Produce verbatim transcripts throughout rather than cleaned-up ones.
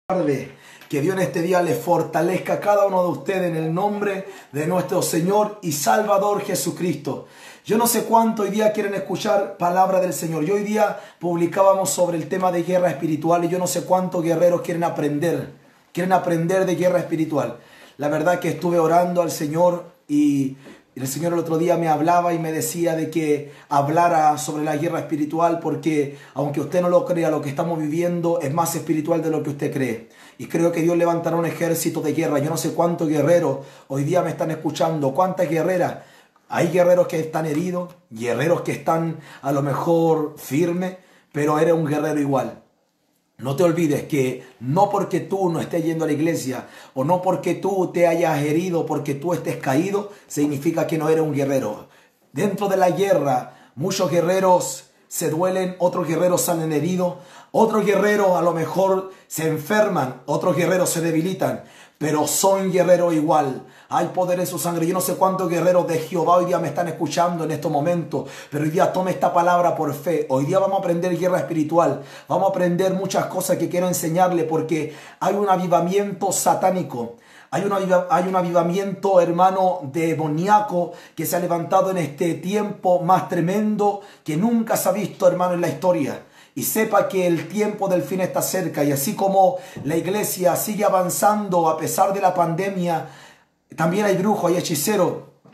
Tarde. Que Dios en este día les fortalezca a cada uno de ustedes en el nombre de nuestro Señor y Salvador Jesucristo. Yo no sé cuánto hoy día quieren escuchar palabra del Señor. Yo hoy día publicábamos sobre el tema de guerra espiritual y yo no sé cuántos guerreros quieren aprender. Quieren aprender de guerra espiritual. La verdad que estuve orando al Señor y el Señor el otro día me hablaba y me decía de que hablara sobre la guerra espiritual porque aunque usted no lo crea, lo que estamos viviendo es más espiritual de lo que usted cree. Y creo que Dios levantará un ejército de guerra. Yo no sé cuántos guerreros hoy día me están escuchando, cuántas guerreras. Hay guerreros que están heridos, guerreros que están a lo mejor firmes, pero eres un guerrero igual. No te olvides que no porque tú no estés yendo a la iglesia o no porque tú te hayas herido, porque tú estés caído, significa que no eres un guerrero. Dentro de la guerra, muchos guerreros se duelen, otros guerreros salen heridos, otros guerreros a lo mejor se enferman, otros guerreros se debilitan, pero son guerreros igual. Hay poder en su sangre. Yo no sé cuántos guerreros de Jehová hoy día me están escuchando en estos momentos, pero hoy día tome esta palabra por fe. Hoy día vamos a aprender guerra espiritual. Vamos a aprender muchas cosas que quiero enseñarle porque hay un avivamiento satánico. Hay un, hay un avivamiento, hermano, demoníaco que se ha levantado en este tiempo más tremendo que nunca se ha visto, hermano, en la historia. Y sepa que el tiempo del fin está cerca. Y así como la iglesia sigue avanzando a pesar de la pandemia, también hay brujos, hay hechiceros.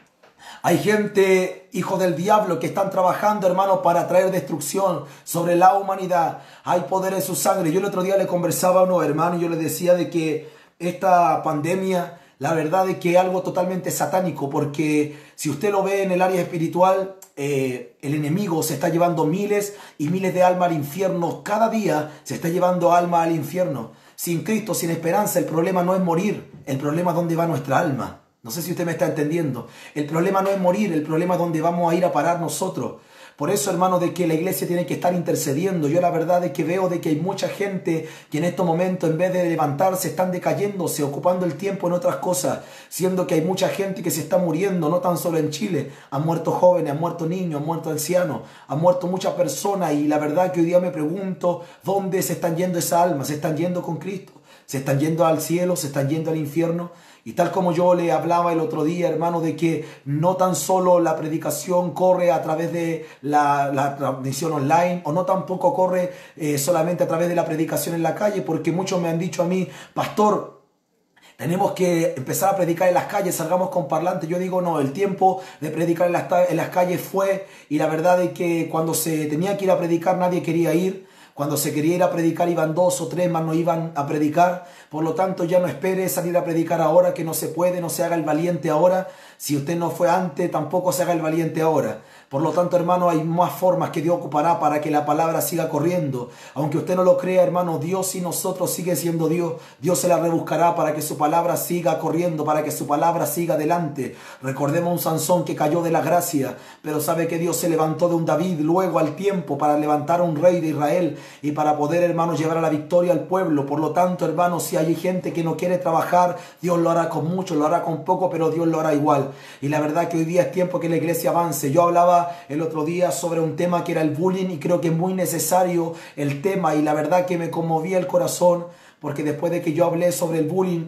Hay gente, hijo del diablo, que están trabajando, hermano, para traer destrucción sobre la humanidad. Hay poder en su sangre. Yo el otro día le conversaba a unos hermanos y yo les decía de que esta pandemia, la verdad es que es algo totalmente satánico, porque si usted lo ve en el área espiritual, eh, el enemigo se está llevando miles y miles de almas al infierno. Cada día se está llevando almas al infierno. Sin Cristo, sin esperanza, el problema no es morir, el problema es dónde va nuestra alma. No sé si usted me está entendiendo. El problema no es morir, el problema es dónde vamos a ir a parar nosotros. Por eso, hermano, de que la iglesia tiene que estar intercediendo. Yo la verdad es que veo de que hay mucha gente que en estos momentos, en vez de levantarse, están decayéndose, ocupando el tiempo en otras cosas, siendo que hay mucha gente que se está muriendo, no tan solo en Chile. Han muerto jóvenes, han muerto niños, han muerto ancianos, han muerto muchas personas. Y la verdad que hoy día me pregunto, ¿dónde se están yendo esas almas? ¿Se están yendo con Cristo? ¿Se están yendo al cielo? ¿Se están yendo al infierno? Y tal como yo le hablaba el otro día, hermano, de que no tan solo la predicación corre a través de la, la transmisión online, o no tampoco corre eh, solamente a través de la predicación en la calle, porque muchos me han dicho a mí, pastor, tenemos que empezar a predicar en las calles, salgamos con parlantes. Yo digo, no, el tiempo de predicar en las, en las calles fue, y la verdad es que cuando se tenía que ir a predicar nadie quería ir. Cuando se quería ir a predicar iban dos o tres, más no iban a predicar. Por lo tanto, ya no espere salir a predicar ahora, que no se puede, no se haga el valiente ahora. Si usted no fue antes, tampoco se haga el valiente ahora. Por lo tanto, hermano, hay más formas que Dios ocupará para que la palabra siga corriendo. Aunque usted no lo crea, hermano, Dios y nosotros sigue siendo Dios. Dios se la rebuscará para que su palabra siga corriendo, para que su palabra siga adelante. Recordemos un Sansón que cayó de la gracia, pero sabe que Dios se levantó de un David luego al tiempo para levantar a un rey de Israel y para poder, hermano, llevar a la victoria al pueblo. Por lo tanto, hermano, si hay gente que no quiere trabajar, Dios lo hará con mucho, lo hará con poco, pero Dios lo hará igual. Y la verdad que hoy día es tiempo que la iglesia avance. Yo hablaba el otro día sobre un tema que era el bullying y creo que es muy necesario el tema, y la verdad que me conmovía el corazón porque después de que yo hablé sobre el bullying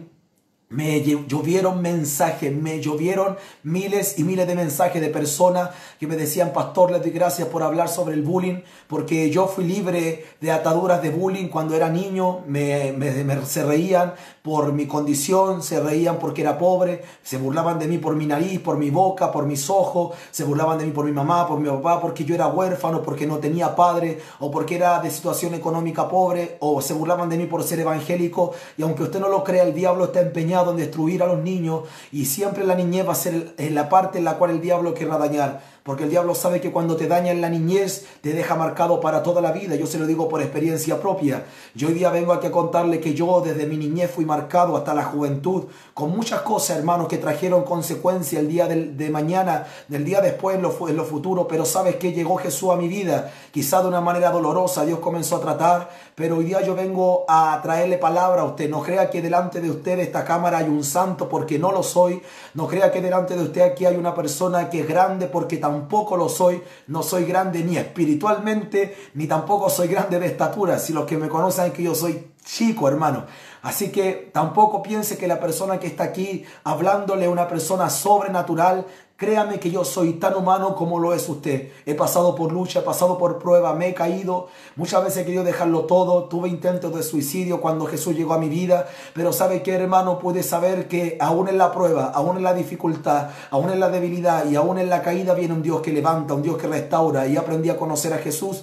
me llovieron mensajes, me llovieron miles y miles de mensajes de personas que me decían, pastor, les doy gracias por hablar sobre el bullying, porque yo fui libre de ataduras de bullying cuando era niño. Me, me, me, se reían por mi condición, se reían porque era pobre, se burlaban de mí por mi nariz, por mi boca, por mis ojos, se burlaban de mí por mi mamá, por mi papá, porque yo era huérfano, porque no tenía padre, o porque era de situación económica pobre, o se burlaban de mí por ser evangélico. Y aunque usted no lo crea, el diablo está empeñado en destruir a los niños, y siempre la niñez va a ser la parte en la cual el diablo querrá dañar, porque el diablo sabe que cuando te daña en la niñez te deja marcado para toda la vida. Yo se lo digo por experiencia propia. Yo hoy día vengo aquí a contarle que yo desde mi niñez fui marcado hasta la juventud con muchas cosas, hermanos, que trajeron consecuencia el día de, de mañana, del día después en lo, en lo futuro. Pero ¿sabes qué? Llegó Jesús a mi vida, quizá de una manera dolorosa. Dios comenzó a tratar, pero hoy día yo vengo a traerle palabra a usted. No crea que delante de usted de esta cámara hay un santo, porque no lo soy. No crea que delante de usted aquí hay una persona que es grande, porque tampoco lo soy. No soy grande ni espiritualmente, ni tampoco soy grande de estatura. Si los que me conocen que yo soy chico, hermano. Así que tampoco piense que la persona que está aquí hablándole a una persona sobrenatural. Créame que yo soy tan humano como lo es usted. He pasado por lucha, he pasado por prueba, me he caído. Muchas veces he querido dejarlo todo. Tuve intentos de suicidio cuando Jesús llegó a mi vida. Pero ¿sabe qué, hermano? Puede saber que aún en la prueba, aún en la dificultad, aún en la debilidad y aún en la caída viene un Dios que levanta, un Dios que restaura. Y aprendí a conocer a Jesús.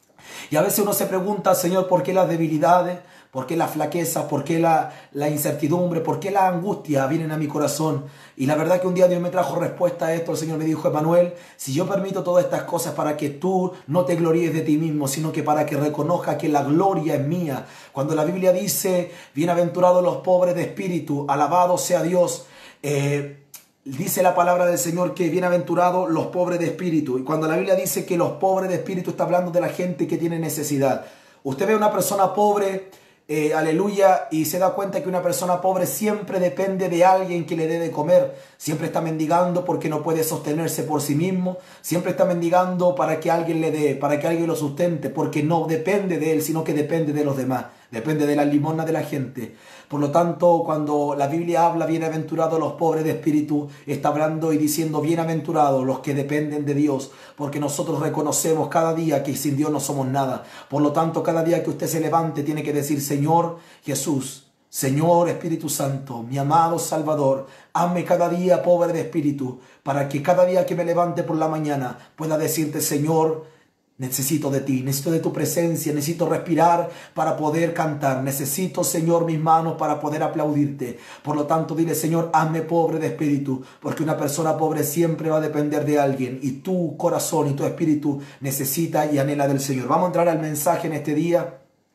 Y a veces uno se pregunta, Señor, ¿por qué las debilidades? ¿Por qué la flaqueza? ¿Por qué la, la incertidumbre? ¿Por qué la angustia vienen a mi corazón? Y la verdad que un día Dios me trajo respuesta a esto. El Señor me dijo, Emanuel, si yo permito todas estas cosas para que tú no te gloríes de ti mismo, sino que para que reconozca que la gloria es mía. Cuando la Biblia dice, bienaventurados los pobres de espíritu, alabado sea Dios, eh, dice la palabra del Señor que bienaventurados los pobres de espíritu. Y cuando la Biblia dice que los pobres de espíritu, está hablando de la gente que tiene necesidad. Usted ve a una persona pobre, Eh, aleluya, y se da cuenta que una persona pobre siempre depende de alguien que le dé de comer, siempre está mendigando porque no puede sostenerse por sí mismo, siempre está mendigando para que alguien le dé, para que alguien lo sustente, porque no depende de él, sino que depende de los demás, depende de la limosna de la gente. Por lo tanto, cuando la Biblia habla bienaventurados los pobres de espíritu, está hablando y diciendo bienaventurados los que dependen de Dios, porque nosotros reconocemos cada día que sin Dios no somos nada. Por lo tanto, cada día que usted se levante tiene que decir, Señor Jesús, Señor Espíritu Santo, mi amado Salvador, hazme cada día pobre de espíritu, para que cada día que me levante por la mañana pueda decirte, Señor, necesito de ti, necesito de tu presencia, necesito respirar para poder cantar. Necesito, Señor, mis manos para poder aplaudirte. Por lo tanto, dile, Señor, hazme pobre de espíritu, porque una persona pobre siempre va a depender de alguien y tu corazón y tu espíritu necesita y anhela del Señor. Vamos a entrar al mensaje en este día.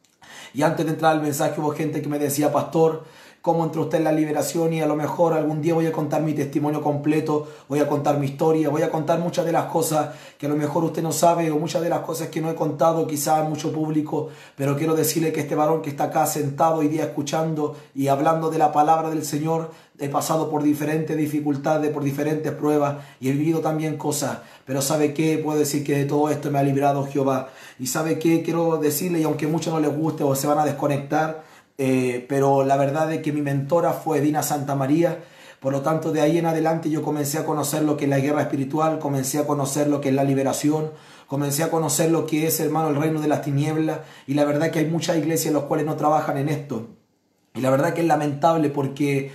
Y antes de entrar al mensaje hubo gente que me decía, pastor, cómo entró usted en la liberación, y a lo mejor algún día voy a contar mi testimonio completo, voy a contar mi historia, voy a contar muchas de las cosas que a lo mejor usted no sabe, o muchas de las cosas que no he contado quizá a mucho público, pero quiero decirle que este varón que está acá sentado hoy día escuchando y hablando de la palabra del Señor, he pasado por diferentes dificultades, por diferentes pruebas y he vivido también cosas, pero ¿sabe qué? Puedo decir que de todo esto me ha librado Jehová. Y ¿sabe qué? Quiero decirle, y aunque a muchos no les guste o se van a desconectar, Eh, pero la verdad es que mi mentora fue Dina Santa María. Por lo tanto, de ahí en adelante yo comencé a conocer lo que es la guerra espiritual, comencé a conocer lo que es la liberación, comencé a conocer lo que es, hermano, el reino de las tinieblas. Y la verdad que hay muchas iglesias en las cuales no trabajan en esto. Y la verdad que es lamentable porque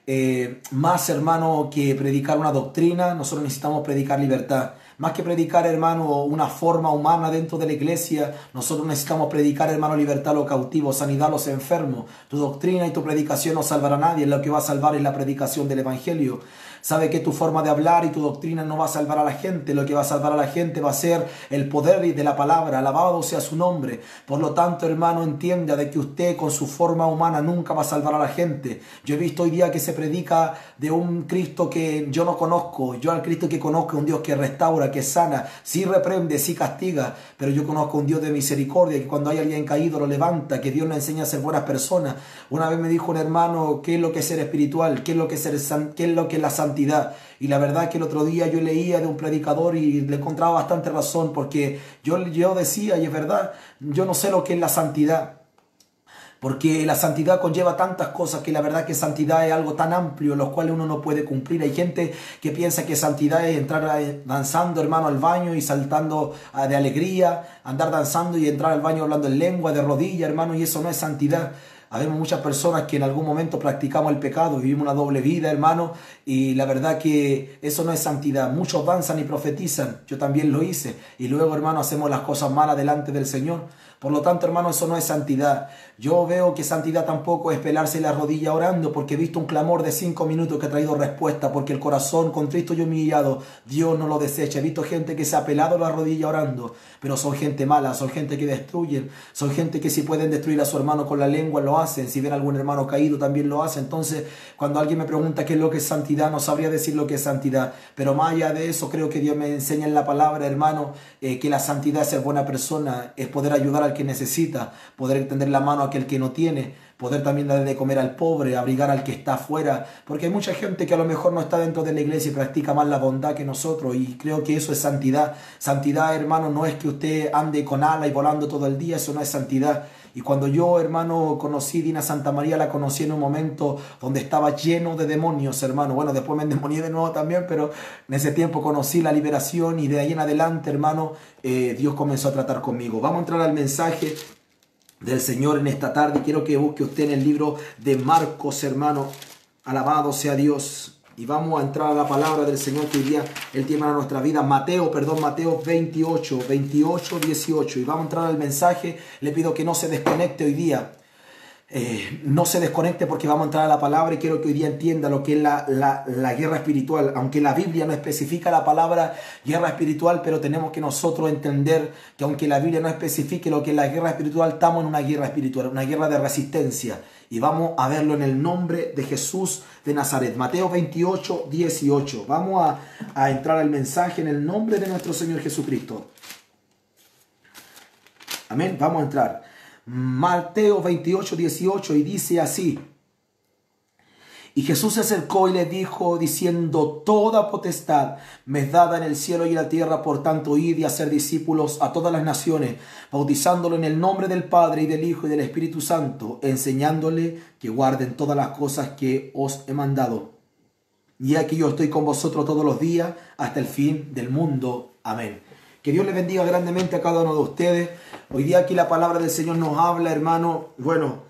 eh, más, hermano, que predicar una doctrina, nosotros necesitamos predicar libertad. Más que predicar, hermano, una forma humana dentro de la iglesia, nosotros necesitamos predicar, hermano, libertad a los cautivos, sanidad a los enfermos. Tu doctrina y tu predicación no salvará a nadie, lo que va a salvar es la predicación del evangelio. Sabe que tu forma de hablar y tu doctrina no va a salvar a la gente, lo que va a salvar a la gente va a ser el poder de la palabra, alabado sea su nombre. Por lo tanto, hermano, entienda de que usted con su forma humana nunca va a salvar a la gente. Yo he visto hoy día que se predica de un Cristo que yo no conozco, yo al Cristo que conozco, un Dios que restaura, que sana, sí reprende, sí castiga, pero yo conozco un Dios de misericordia, que cuando hay alguien caído lo levanta, que Dios nos enseña a ser buenas personas. Una vez me dijo un hermano, ¿qué es lo que es ser espiritual? ¿Qué es lo que es, ser, qué es, lo que es la santidad? Y la verdad que el otro día yo leía de un predicador y le encontraba bastante razón, porque yo, yo decía, y es verdad, yo no sé lo que es la santidad. Porque la santidad conlleva tantas cosas que la verdad que santidad es algo tan amplio, los cuales uno no puede cumplir. Hay gente que piensa que santidad es entrar danzando, hermano, al baño y saltando de alegría, andar danzando y entrar al baño hablando en lengua, de rodilla, hermano, y eso no es santidad. Habemos muchas personas que en algún momento practicamos el pecado, vivimos una doble vida, hermano, y la verdad que eso no es santidad. Muchos danzan y profetizan, yo también lo hice, y luego, hermano, hacemos las cosas malas delante del Señor. Por lo tanto, hermano, eso no es santidad. Yo veo que santidad tampoco es pelarse la rodilla orando, porque he visto un clamor de cinco minutos que ha traído respuesta, porque el corazón contrito y humillado, Dios no lo desecha. He visto gente que se ha pelado la rodilla orando, pero son gente mala, son gente que destruyen, son gente que si pueden destruir a su hermano con la lengua lo hacen, si ven a algún hermano caído también lo hacen. Entonces, cuando alguien me pregunta qué es lo que es santidad, no sabría decir lo que es santidad, pero más allá de eso, creo que Dios me enseña en la palabra, hermano, eh, que la santidad es ser buena persona, es poder ayudar al que necesita, poder extender la mano a aquel que no tiene, poder también darle de comer al pobre, abrigar al que está afuera, porque hay mucha gente que a lo mejor no está dentro de la iglesia y practica más la bondad que nosotros, y creo que eso es santidad. Santidad, hermano, no es que usted ande con ala y volando todo el día, eso no es santidad. Y cuando yo, hermano, conocí Dina Santa María, la conocí en un momento donde estaba lleno de demonios, hermano. Bueno, después me endemonié de nuevo también, pero en ese tiempo conocí la liberación y de ahí en adelante, hermano, eh, Dios comenzó a tratar conmigo. Vamos a entrar al mensaje del Señor en esta tarde. Quiero que busque usted en el libro de Marcos, hermano. Alabado sea Dios. Y vamos a entrar a la palabra del Señor que hoy día Él tiene a nuestra vida. Mateo, perdón, Mateo veintiocho, veintiocho, dieciocho. Y vamos a entrar al mensaje. Le pido que no se desconecte hoy día. Eh, no se desconecte porque vamos a entrar a la palabra y quiero que hoy día entienda lo que es la, la, la guerra espiritual. Aunque la Biblia no especifica la palabra guerra espiritual, pero tenemos que nosotros entender que aunque la Biblia no especifique lo que es la guerra espiritual, estamos en una guerra espiritual, una guerra de resistencia. Y vamos a verlo en el nombre de Jesús de Nazaret. Mateo veintiocho, dieciocho. Vamos a, a entrar al mensaje en el nombre de nuestro Señor Jesucristo. Amén. Vamos a entrar. Mateo veintiocho, dieciocho, y dice así: y Jesús se acercó y le dijo, diciendo, toda potestad me es dada en el cielo y en la tierra, por tanto id y hacer discípulos a todas las naciones, bautizándolo en el nombre del Padre y del Hijo y del Espíritu Santo, enseñándole que guarden todas las cosas que os he mandado. Y aquí yo estoy con vosotros todos los días hasta el fin del mundo. Amén. Que Dios les bendiga grandemente a cada uno de ustedes. Hoy día aquí la palabra del Señor nos habla, hermano, bueno,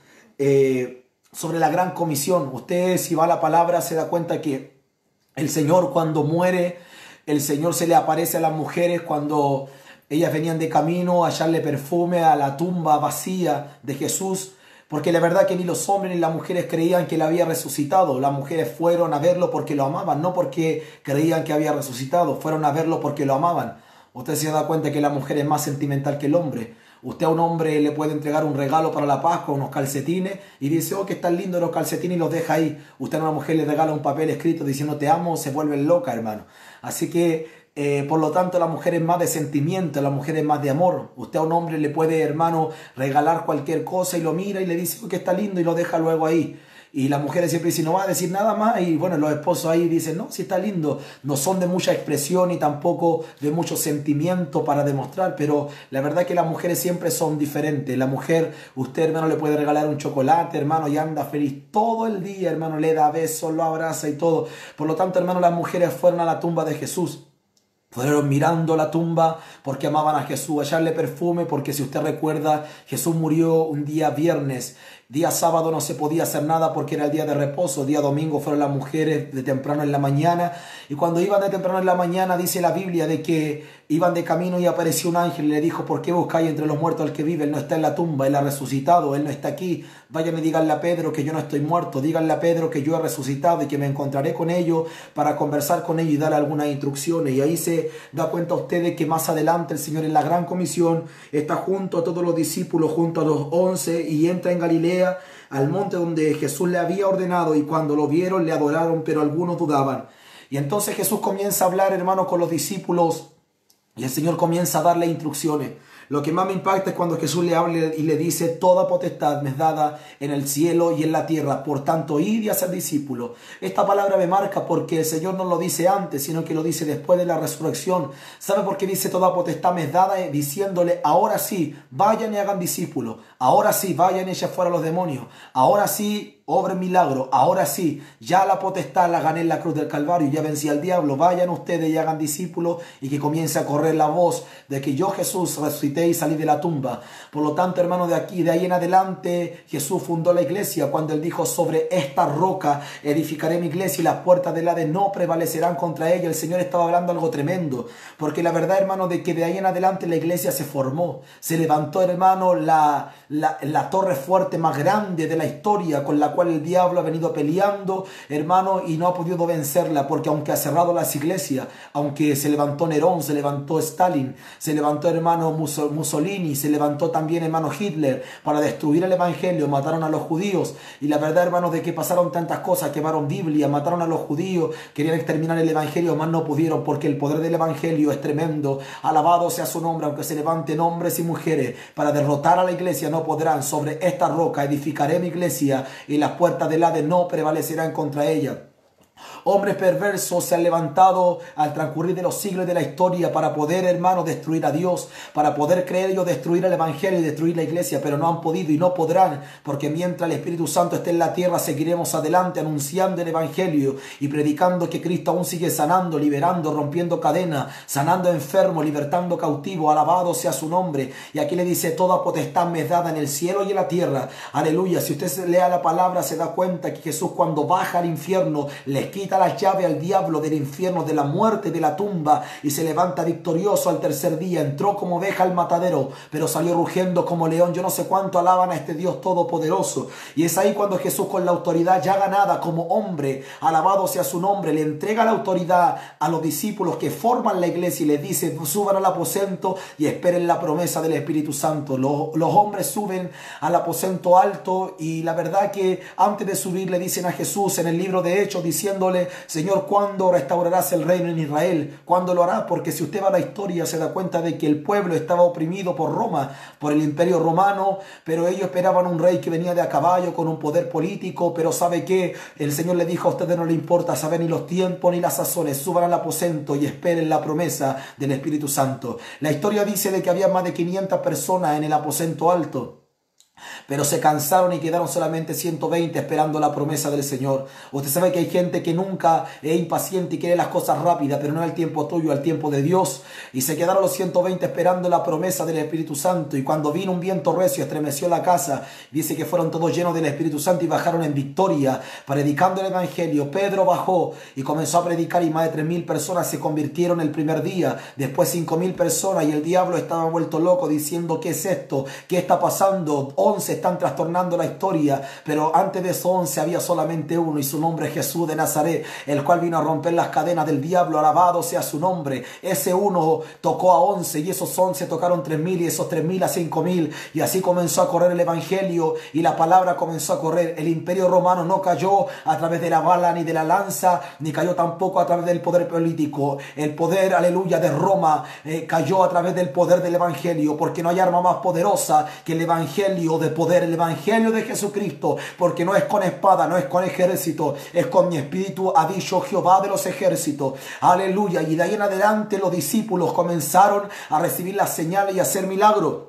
eh, sobre la gran comisión. Usted, si va a la palabra, se da cuenta que el Señor cuando muere, el Señor se le aparece a las mujeres cuando ellas venían de camino a echarle perfume a la tumba vacía de Jesús. Porque la verdad que ni los hombres ni las mujeres creían que Él había resucitado. Las mujeres fueron a verlo porque lo amaban, no porque creían que había resucitado. Fueron a verlo porque lo amaban. Usted se da cuenta que la mujer es más sentimental que el hombre. Usted a un hombre le puede entregar un regalo para la Pascua, unos calcetines, y dice, oh, que están lindos los calcetines, y los deja ahí. Usted a una mujer le regala un papel escrito diciendo te amo, se vuelve loca, hermano. Así que, eh, por lo tanto, la mujer es más de sentimiento, la mujer es más de amor. Usted a un hombre le puede, hermano, regalar cualquier cosa y lo mira y le dice, oh, que está lindo, y lo deja luego ahí. Y las mujeres siempre dicen, no va a decir nada más. Y bueno, los esposos ahí dicen, no, sí está lindo. No son de mucha expresión y tampoco de mucho sentimiento para demostrar. Pero la verdad es que las mujeres siempre son diferentes. La mujer, usted, hermano, le puede regalar un chocolate, hermano, y anda feliz todo el día, hermano. Le da besos, lo abraza y todo. Por lo tanto, hermano, las mujeres fueron a la tumba de Jesús. Fueron mirando la tumba porque amaban a Jesús, a echarle perfume, porque si usted recuerda, Jesús murió un día viernes. Día sábado no se podía hacer nada porque era el día de reposo. Día domingo fueron las mujeres de temprano en la mañana. Y cuando iban de temprano en la mañana, dice la Biblia de que iban de camino y apareció un ángel y le dijo, ¿por qué buscáis entre los muertos al que vive? Él no está en la tumba, Él ha resucitado, Él no está aquí. Vayan y díganle a Pedro que yo no estoy muerto. Díganle a Pedro que yo he resucitado y que me encontraré con ellos para conversar con ellos y dar algunas instrucciones. Y ahí se da cuenta usted de que más adelante el Señor en la gran comisión está junto a todos los discípulos, junto a los once, y entra en Galilea al monte donde Jesús le había ordenado, y cuando lo vieron le adoraron, pero algunos dudaban. Y entonces Jesús comienza a hablar, hermano, con los discípulos, y el Señor comienza a darle instrucciones. Lo que más me impacta es cuando Jesús le habla y le dice, toda potestad me es dada en el cielo y en la tierra, por tanto id y haced discípulos. Esta palabra me marca porque el Señor no lo dice antes, sino que lo dice después de la resurrección. ¿Sabe por qué dice toda potestad me es dada? Diciéndole, ahora sí, vayan y hagan discípulos. Ahora sí, vayan y echen fuera los demonios. Ahora sí, obren milagro. Ahora sí, ya la potestad la gané en la cruz del Calvario, ya vencí al diablo. Vayan ustedes y hagan discípulos, y que comience a correr la voz de que yo, Jesús, resucité y salí de la tumba. Por lo tanto, hermano, de aquí, de ahí en adelante, Jesús fundó la iglesia cuando Él dijo, sobre esta roca edificaré mi iglesia y las puertas del Hades no prevalecerán contra ella. El Señor estaba hablando algo tremendo, porque la verdad, hermano, de que de ahí en adelante la iglesia se formó. Se levantó, hermano, la, la, la torre fuerte más grande de la historia, con la cual el diablo ha venido peleando, hermano, y no ha podido vencerla, porque aunque ha cerrado las iglesias, aunque se levantó Nerón, se levantó Stalin, se levantó, hermano, Mussolini, se levantó también, hermano, Hitler, para destruir el evangelio, mataron a los judíos. Y la verdad, hermano, de que pasaron tantas cosas, quemaron Biblia, mataron a los judíos, querían exterminar el evangelio, más no pudieron, porque el poder del evangelio es tremendo. Alabado sea su nombre. Aunque se levanten hombres y mujeres para derrotar a la iglesia, no podrán. Sobre esta roca edificaré mi iglesia, y las puertas del Hades no prevalecerán contra ella. Hombres perversos se han levantado al transcurrir de los siglos de la historia para poder, hermano, destruir a Dios, para poder creer ellos destruir el Evangelio y destruir la iglesia, pero no han podido y no podrán, porque mientras el Espíritu Santo esté en la tierra, seguiremos adelante anunciando el Evangelio y predicando que Cristo aún sigue sanando, liberando, rompiendo cadenas, sanando enfermos, libertando cautivos. Alabado sea su nombre. Y aquí le dice: toda potestad me es dada en el cielo y en la tierra. Aleluya. Si usted lea la palabra, se da cuenta que Jesús, cuando baja al infierno, les quita las llaves al diablo del infierno, de la muerte, de la tumba, y se levanta victorioso al tercer día. Entró como oveja al matadero, pero salió rugiendo como león. Yo no sé cuánto alaban a este Dios todopoderoso. Y es ahí cuando Jesús, con la autoridad ya ganada como hombre, alabado sea su nombre, le entrega la autoridad a los discípulos que forman la iglesia y les dice: suban al aposento y esperen la promesa del Espíritu Santo. Los, los hombres suben al aposento alto, y la verdad que antes de subir le dicen a Jesús en el libro de Hechos, diciéndole: Señor, ¿cuándo restaurarás el reino en Israel? ¿Cuándo lo harás? Porque si usted va a la historia, se da cuenta de que el pueblo estaba oprimido por Roma, por el imperio romano, pero ellos esperaban un rey que venía de a caballo con un poder político. Pero ¿sabe qué? El Señor le dijo: a ustedes no les importa saber ni los tiempos ni las sazones, suban al aposento y esperen la promesa del Espíritu Santo. La historia dice de que había más de quinientas personas en el aposento alto, pero se cansaron y quedaron solamente ciento veinte esperando la promesa del Señor. Usted sabe que hay gente que nunca es impaciente y quiere las cosas rápidas, pero no es el tiempo tuyo, el tiempo de Dios. Y se quedaron los ciento veinte esperando la promesa del Espíritu Santo. Y cuando vino un viento recio, estremeció la casa. Dice que fueron todos llenos del Espíritu Santo y bajaron en victoria, predicando el Evangelio. Pedro bajó y comenzó a predicar, y más de tres mil personas se convirtieron el primer día. Después cinco mil personas, y el diablo estaba vuelto loco diciendo: ¿qué es esto? ¿Qué está pasando? once están trastornando la historia, pero antes de esos once había solamente uno, y su nombre es Jesús de Nazaret, el cual vino a romper las cadenas del diablo. Alabado sea su nombre. Ese uno tocó a once, y esos once tocaron tres mil, y esos tres mil a cinco mil, y así comenzó a correr el Evangelio, y la palabra comenzó a correr. El imperio romano no cayó a través de la bala ni de la lanza, ni cayó tampoco a través del poder político. El poder, aleluya, de Roma eh, cayó a través del poder del Evangelio, porque no hay arma más poderosa que el Evangelio de poder, el Evangelio de Jesucristo, porque no es con espada, no es con ejército, es con mi espíritu, ha dicho Jehová de los ejércitos. Aleluya. Y de ahí en adelante los discípulos comenzaron a recibir las señales y a hacer milagros.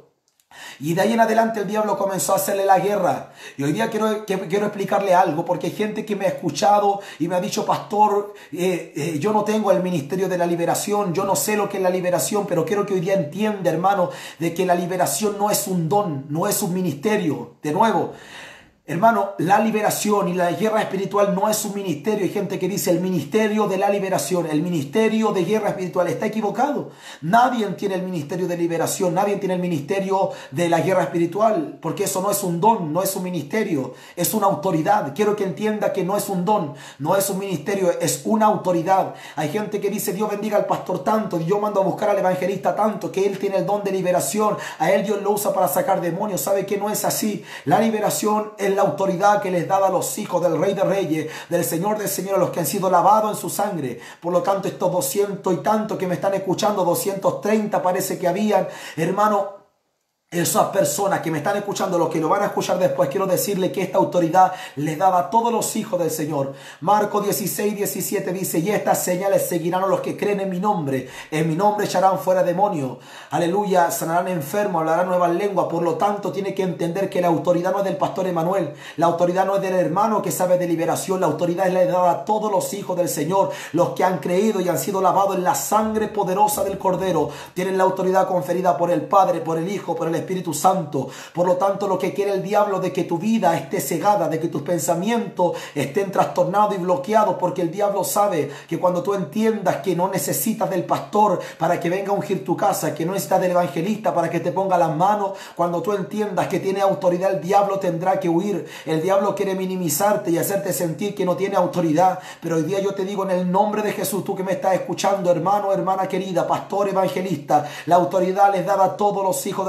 Y de ahí en adelante el diablo comenzó a hacerle la guerra. Y hoy día quiero, que, quiero explicarle algo, porque hay gente que me ha escuchado y me ha dicho: pastor, eh, eh, yo no tengo el ministerio de la liberación, yo no sé lo que es la liberación. Pero quiero que hoy día entienda, hermano, de que la liberación no es un don, no es un ministerio. De nuevo, hermano, la liberación y la guerra espiritual no es un ministerio. Hay gente que dice el ministerio de la liberación, el ministerio de guerra espiritual. Está equivocado. Nadie tiene el ministerio de liberación, nadie tiene el ministerio de la guerra espiritual, porque eso no es un don, no es un ministerio, es una autoridad. Quiero que entienda que no es un don, no es un ministerio, es una autoridad. Hay gente que dice: Dios bendiga al pastor tanto, yo mando a buscar al evangelista tanto, que él tiene el don de liberación, a él Dios lo usa para sacar demonios. ¿Sabe que no es así? La liberación es la autoridad que les da a los hijos del Rey de Reyes, del Señor de Señores, los que han sido lavados en su sangre. Por lo tanto, estos doscientos y tanto que me están escuchando, doscientos treinta parece que habían, hermano, esas personas que me están escuchando, los que lo van a escuchar después, quiero decirle que esta autoridad le daba a todos los hijos del Señor. Marcos dieciséis, diecisiete dice: y estas señales seguirán a los que creen en mi nombre. En mi nombre echarán fuera demonios. Aleluya. Sanarán enfermos, hablarán nuevas lenguas. Por lo tanto, tiene que entender que la autoridad no es del pastor Emanuel. La autoridad no es del hermano que sabe de liberación. La autoridad es la dada a todos los hijos del Señor. Los que han creído y han sido lavados en la sangre poderosa del Cordero tienen la autoridad conferida por el Padre, por el Hijo, por el Espíritu Santo. Por lo tanto, lo que quiere el diablo de que tu vida esté cegada, de que tus pensamientos estén trastornados y bloqueados, porque el diablo sabe que cuando tú entiendas que no necesitas del pastor para que venga a ungir tu casa, que no necesitas del evangelista para que te ponga las manos, cuando tú entiendas que tiene autoridad, el diablo tendrá que huir. El diablo quiere minimizarte y hacerte sentir que no tiene autoridad, pero hoy día yo te digo en el nombre de Jesús, tú que me estás escuchando, hermano, hermana querida, pastor, evangelista, la autoridad les daba a todos los hijos del Señor.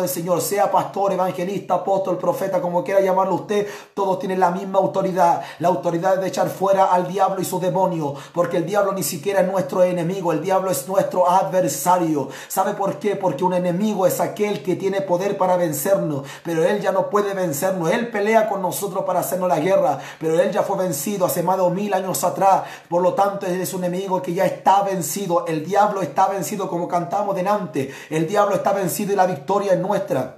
sea pastor, evangelista, apóstol, profeta, como quiera llamarlo usted, todos tienen la misma autoridad. La autoridad de echar fuera al diablo y sus demonios, porque el diablo ni siquiera es nuestro enemigo, el diablo es nuestro adversario. ¿Sabe por qué? Porque un enemigo es aquel que tiene poder para vencernos, pero él ya no puede vencernos. Él pelea con nosotros para hacernos la guerra, pero él ya fue vencido hace más de mil años atrás. Por lo tanto, él es un enemigo que ya está vencido. El diablo está vencido, como cantamos delante. El diablo está vencido y la victoria es nuestra.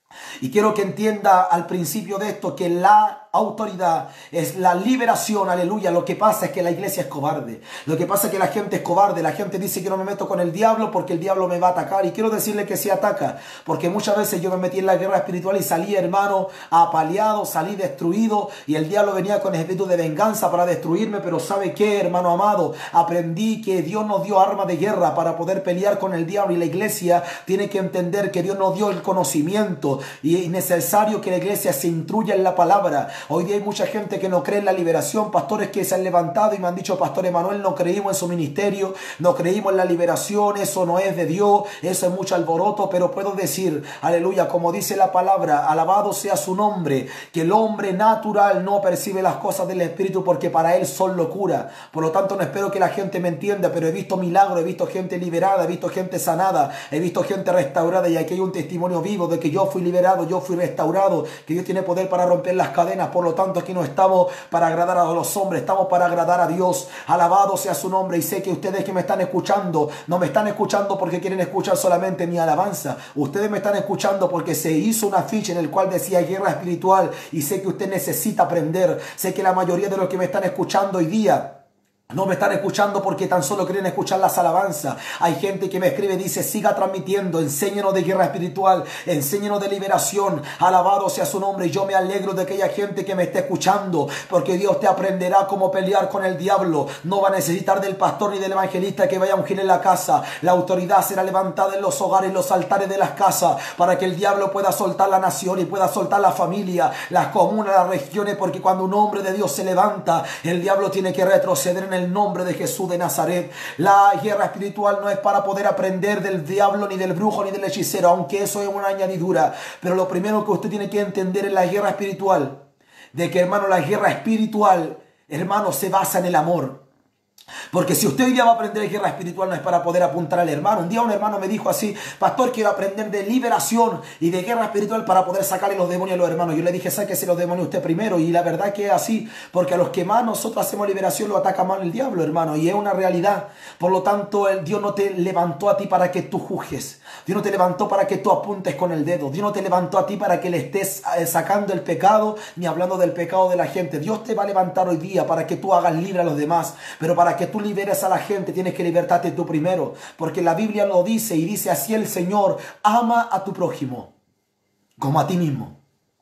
Y quiero que entienda al principio de esto que la autoridad es la liberación, aleluya. Lo que pasa es que la iglesia es cobarde. Lo que pasa es que la gente es cobarde. La gente dice que no me meto con el diablo porque el diablo me va a atacar. Y quiero decirle que sí ataca, porque muchas veces yo me metí en la guerra espiritual y salí, hermano, apaleado, salí destruido, y el diablo venía con espíritu de venganza para destruirme. Pero ¿sabe qué, hermano amado? Aprendí que Dios nos dio arma de guerra para poder pelear con el diablo, y la iglesia tiene que entender que Dios nos dio el conocimiento, y es necesario que la iglesia se instruya en la palabra. Hoy día hay mucha gente que no cree en la liberación, pastores que se han levantado y me han dicho: Pastor Emanuel, no creímos en su ministerio, no creímos en la liberación, eso no es de Dios, eso es mucho alboroto. Pero puedo decir, aleluya, como dice la palabra, alabado sea su nombre, que el hombre natural no percibe las cosas del Espíritu porque para él son locura. Por lo tanto, no espero que la gente me entienda, pero he visto milagros, he visto gente liberada, he visto gente sanada, he visto gente restaurada, y aquí hay un testimonio vivo de que yo fui liberado, yo fui restaurado, que Dios tiene poder para romper las cadenas. Por lo tanto, aquí no estamos para agradar a los hombres, estamos para agradar a Dios. Alabado sea su nombre. Y sé que ustedes que me están escuchando, no me están escuchando porque quieren escuchar solamente mi alabanza. Ustedes me están escuchando porque se hizo una ficha en el cual decía guerra espiritual, y sé que usted necesita aprender. Sé que la mayoría de los que me están escuchando hoy día no me están escuchando porque tan solo quieren escuchar las alabanzas. Hay gente que me escribe y dice: siga transmitiendo, enséñenos de guerra espiritual, enséñenos de liberación. Alabado sea su nombre. Y yo me alegro de aquella gente que me esté escuchando, porque Dios te aprenderá cómo pelear con el diablo. No va a necesitar del pastor ni del evangelista que vaya a ungir en la casa. La autoridad será levantada en los hogares, en los altares de las casas, para que el diablo pueda soltar la nación y pueda soltar la familia, las comunas, las regiones, porque cuando un hombre de Dios se levanta, el diablo tiene que retroceder en el nombre de Jesús de Nazaret. La guerra espiritual no es para poder aprender del diablo, ni del brujo, ni del hechicero, aunque eso es una añadidura. Pero lo primero que usted tiene que entender en la guerra espiritual, de que, hermano, la guerra espiritual, hermano, se basa en el amor. Porque si usted hoy día va a aprender guerra espiritual, no es para poder apuntar al hermano. Un día un hermano me dijo así: pastor, quiero aprender de liberación y de guerra espiritual para poder sacarle los demonios a los hermanos. Yo le dije: sáquese los demonios usted primero. Y la verdad que es así, porque a los que más nosotros hacemos liberación lo ataca más el diablo, hermano, y es una realidad. Por lo tanto, el Dios no te levantó a ti para que tú juzgues. Dios no te levantó para que tú apuntes con el dedo. Dios no te levantó a ti para que le estés sacando el pecado, ni hablando del pecado de la gente. Dios te va a levantar hoy día para que tú hagas libre a los demás. Pero para que tú liberes a la gente, tienes que libertarte tú primero, porque la Biblia lo dice, y dice así el Señor: ama a tu prójimo como a ti mismo.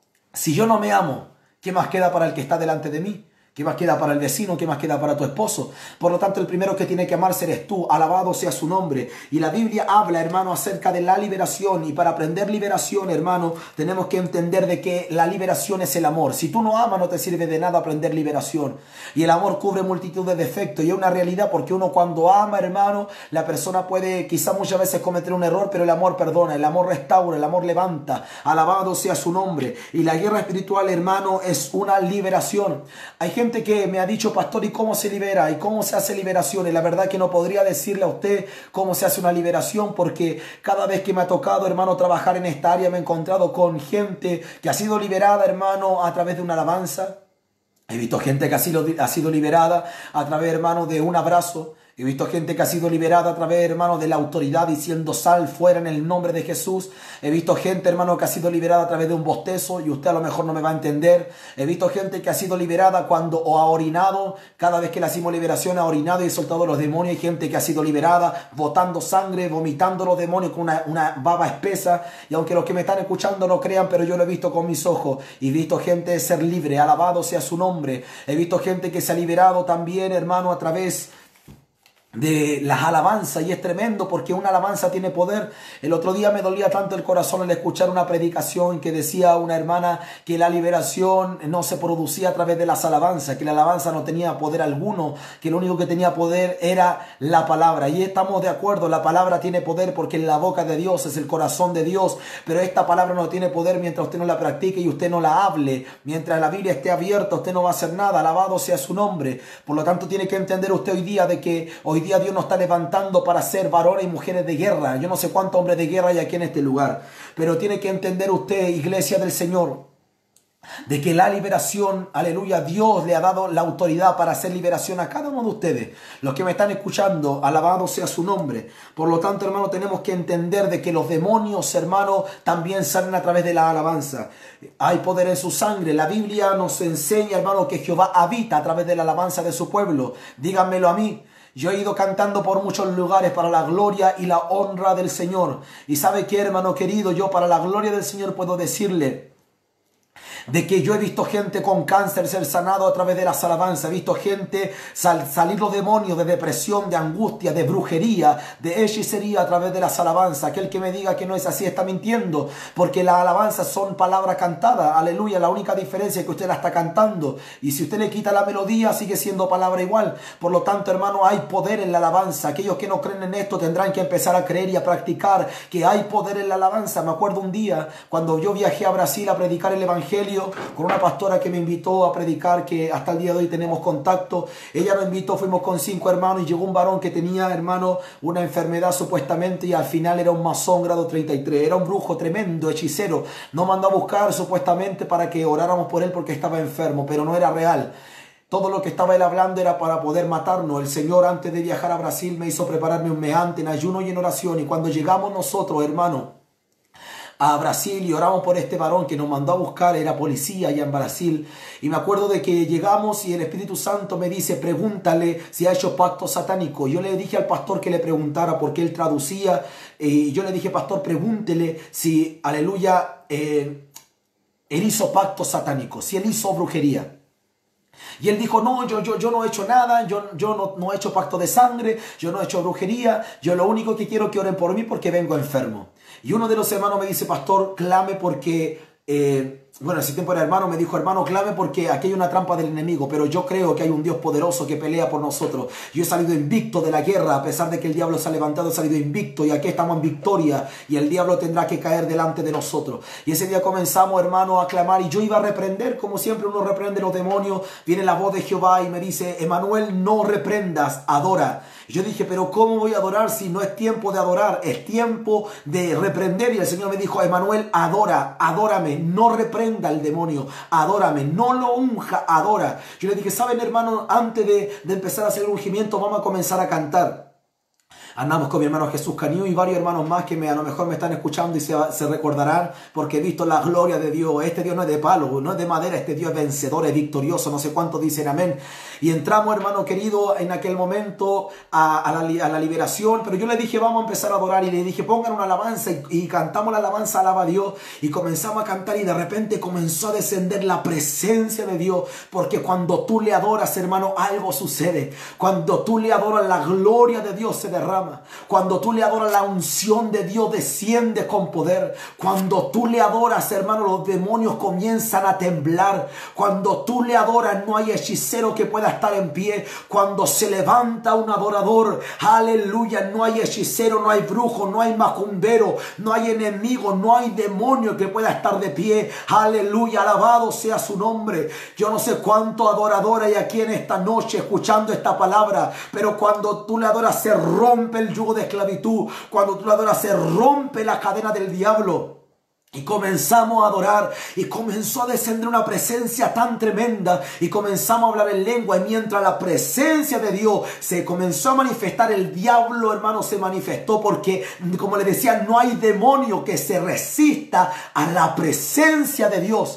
Si yo no me amo, ¿qué más queda para el que está delante de mí? ¿Qué más queda para el vecino? ¿Qué más queda para tu esposo? Por lo tanto, el primero que tiene que amarse eres tú. Alabado sea su nombre. Y la Biblia habla, hermano, acerca de la liberación. Y para aprender liberación, hermano, tenemos que entender de que la liberación es el amor. Si tú no amas, no te sirve de nada aprender liberación. Y el amor cubre multitud de defectos. Y es una realidad, porque uno cuando ama, hermano, la persona puede quizá muchas veces cometer un error, pero el amor perdona, el amor restaura, el amor levanta. Alabado sea su nombre. Y la guerra espiritual, hermano, es una liberación. Hay gente gente que me ha dicho: pastor, ¿y cómo se libera? ¿Y cómo se hace liberación? Y la verdad que no podría decirle a usted cómo se hace una liberación, porque cada vez que me ha tocado, hermano, trabajar en esta área, me he encontrado con gente que ha sido liberada, hermano, a través de una alabanza. He visto gente que ha sido, ha sido liberada a través, hermano, de un abrazo. He visto gente que ha sido liberada a través, hermano, de la autoridad diciendo: sal fuera en el nombre de Jesús. He visto gente, hermano, que ha sido liberada a través de un bostezo, y usted a lo mejor no me va a entender. He visto gente que ha sido liberada cuando o ha orinado. Cada vez que le hacemos liberación ha orinado y ha soltado los demonios. Hay gente que ha sido liberada botando sangre, vomitando los demonios con una, una baba espesa. Y aunque los que me están escuchando no crean, pero yo lo he visto con mis ojos. Y he visto gente ser libre. Alabado sea su nombre. He visto gente que se ha liberado también, hermano, a través de las alabanzas, y es tremendo porque una alabanza tiene poder. El otro día me dolía tanto el corazón al escuchar una predicación que decía una hermana que la liberación no se producía a través de las alabanzas, que la alabanza no tenía poder alguno, que lo único que tenía poder era la palabra. Y estamos de acuerdo, la palabra tiene poder porque en la boca de Dios es el corazón de Dios, pero esta palabra no tiene poder mientras usted no la practique y usted no la hable. Mientras la Biblia esté abierta, usted no va a hacer nada. Alabado sea su nombre. Por lo tanto, tiene que entender usted hoy día de que hoy día Dios nos está levantando para ser varones y mujeres de guerra. Yo no sé cuántos hombres de guerra hay aquí en este lugar, pero tiene que entender usted, iglesia del Señor, de que la liberación, aleluya, Dios le ha dado la autoridad para hacer liberación a cada uno de ustedes. Los que me están escuchando, alabado sea su nombre. Por lo tanto, hermano, tenemos que entender de que los demonios, hermano, también salen a través de la alabanza. Hay poder en su sangre. La Biblia nos enseña, hermano, que Jehová habita a través de la alabanza de su pueblo. Díganmelo a mí. Yo he ido cantando por muchos lugares para la gloria y la honra del Señor. Y ¿sabe qué, hermano querido? Yo para la gloria del Señor puedo decirle de que yo he visto gente con cáncer ser sanado a través de las alabanzas. He visto gente sal, salir los demonios de depresión, de angustia, de brujería, de hechicería a través de las alabanzas. Aquel que me diga que no es así está mintiendo, porque las alabanzas son palabras cantadas. Aleluya, la única diferencia es que usted la está cantando. Y si usted le quita la melodía, sigue siendo palabra igual. Por lo tanto, hermano, hay poder en la alabanza. Aquellos que no creen en esto tendrán que empezar a creer y a practicar que hay poder en la alabanza. Me acuerdo un día cuando yo viajé a Brasil a predicar el evangelio con una pastora que me invitó a predicar, que hasta el día de hoy tenemos contacto. Ella me invitó, fuimos con cinco hermanos y llegó un varón que tenía, hermano, una enfermedad supuestamente, y al final era un masón grado treinta y tres, era un brujo tremendo, hechicero. Nos mandó a buscar supuestamente para que oráramos por él porque estaba enfermo, pero no era real. Todo lo que estaba él hablando era para poder matarnos. El Señor, antes de viajar a Brasil, me hizo prepararme un mes antes en ayuno y en oración, y cuando llegamos nosotros, hermano, a Brasil y oramos por este varón que nos mandó a buscar, era policía allá en Brasil, y me acuerdo de que llegamos y el Espíritu Santo me dice, pregúntale si ha hecho pacto satánico. Yo le dije al pastor que le preguntara porque él traducía, y eh, yo le dije, pastor, pregúntele si, aleluya, eh, él hizo pacto satánico, si él hizo brujería. Y él dijo, no, yo, yo, yo no he hecho nada, yo, yo no, no he hecho pacto de sangre, yo no he hecho brujería, yo lo único que quiero es que oren por mí porque vengo enfermo. Y uno de los hermanos me dice, pastor, clame porque, eh, bueno, ese tiempo era hermano, me dijo, hermano, clame porque aquí hay una trampa del enemigo, pero yo creo que hay un Dios poderoso que pelea por nosotros. Yo he salido invicto de la guerra, a pesar de que el diablo se ha levantado, he salido invicto, y aquí estamos en victoria, y el diablo tendrá que caer delante de nosotros. Y ese día comenzamos, hermano, a clamar, y yo iba a reprender, como siempre uno reprende los demonios. Viene la voz de Jehová y me dice, Emanuel, no reprendas, adora. Y yo dije, pero ¿cómo voy a adorar si no es tiempo de adorar? Es tiempo de reprender. Y el Señor me dijo, Emanuel, adora, adórame, no reprenda al demonio, adórame, no lo unja, adora. Yo le dije, ¿saben, hermano? Antes de, de empezar a hacer el ungimiento, vamos a comenzar a cantar. Andamos con mi hermano Jesús Cañú y varios hermanos más que me, a lo mejor me están escuchando y se, se recordarán, porque he visto la gloria de Dios. Este Dios no es de palo, no es de madera, este Dios es vencedor, es victorioso, no sé cuántos dicen amén. Y entramos, hermano querido, en aquel momento a, a, la, a la liberación, pero yo le dije, vamos a empezar a adorar, y le dije, pongan una alabanza, y, y cantamos la alabanza, alaba a Dios, y comenzamos a cantar, y de repente comenzó a descender la presencia de Dios, porque cuando tú le adoras, hermano, algo sucede. Cuando tú le adoras, la gloria de Dios se derrama. Cuando tú le adoras, la unción de Dios desciende con poder. Cuando tú le adoras, hermano, los demonios comienzan a temblar. Cuando tú le adoras, no hay hechicero que pueda estar en pie. Cuando se levanta un adorador, aleluya, no hay hechicero, no hay brujo, no hay macumbero, no hay enemigo, no hay demonio que pueda estar de pie. Aleluya, alabado sea su nombre. Yo no sé cuánto adorador hay aquí en esta noche escuchando esta palabra, pero cuando tú le adoras, se rompe el yugo de esclavitud. Cuando tú le adoras, se rompe la cadena del diablo. Y comenzamos a adorar, y comenzó a descender una presencia tan tremenda, y comenzamos a hablar en lengua, y mientras la presencia de Dios se comenzó a manifestar, el diablo, hermano, se manifestó, porque, como le decía, no hay demonio que se resista a la presencia de Dios.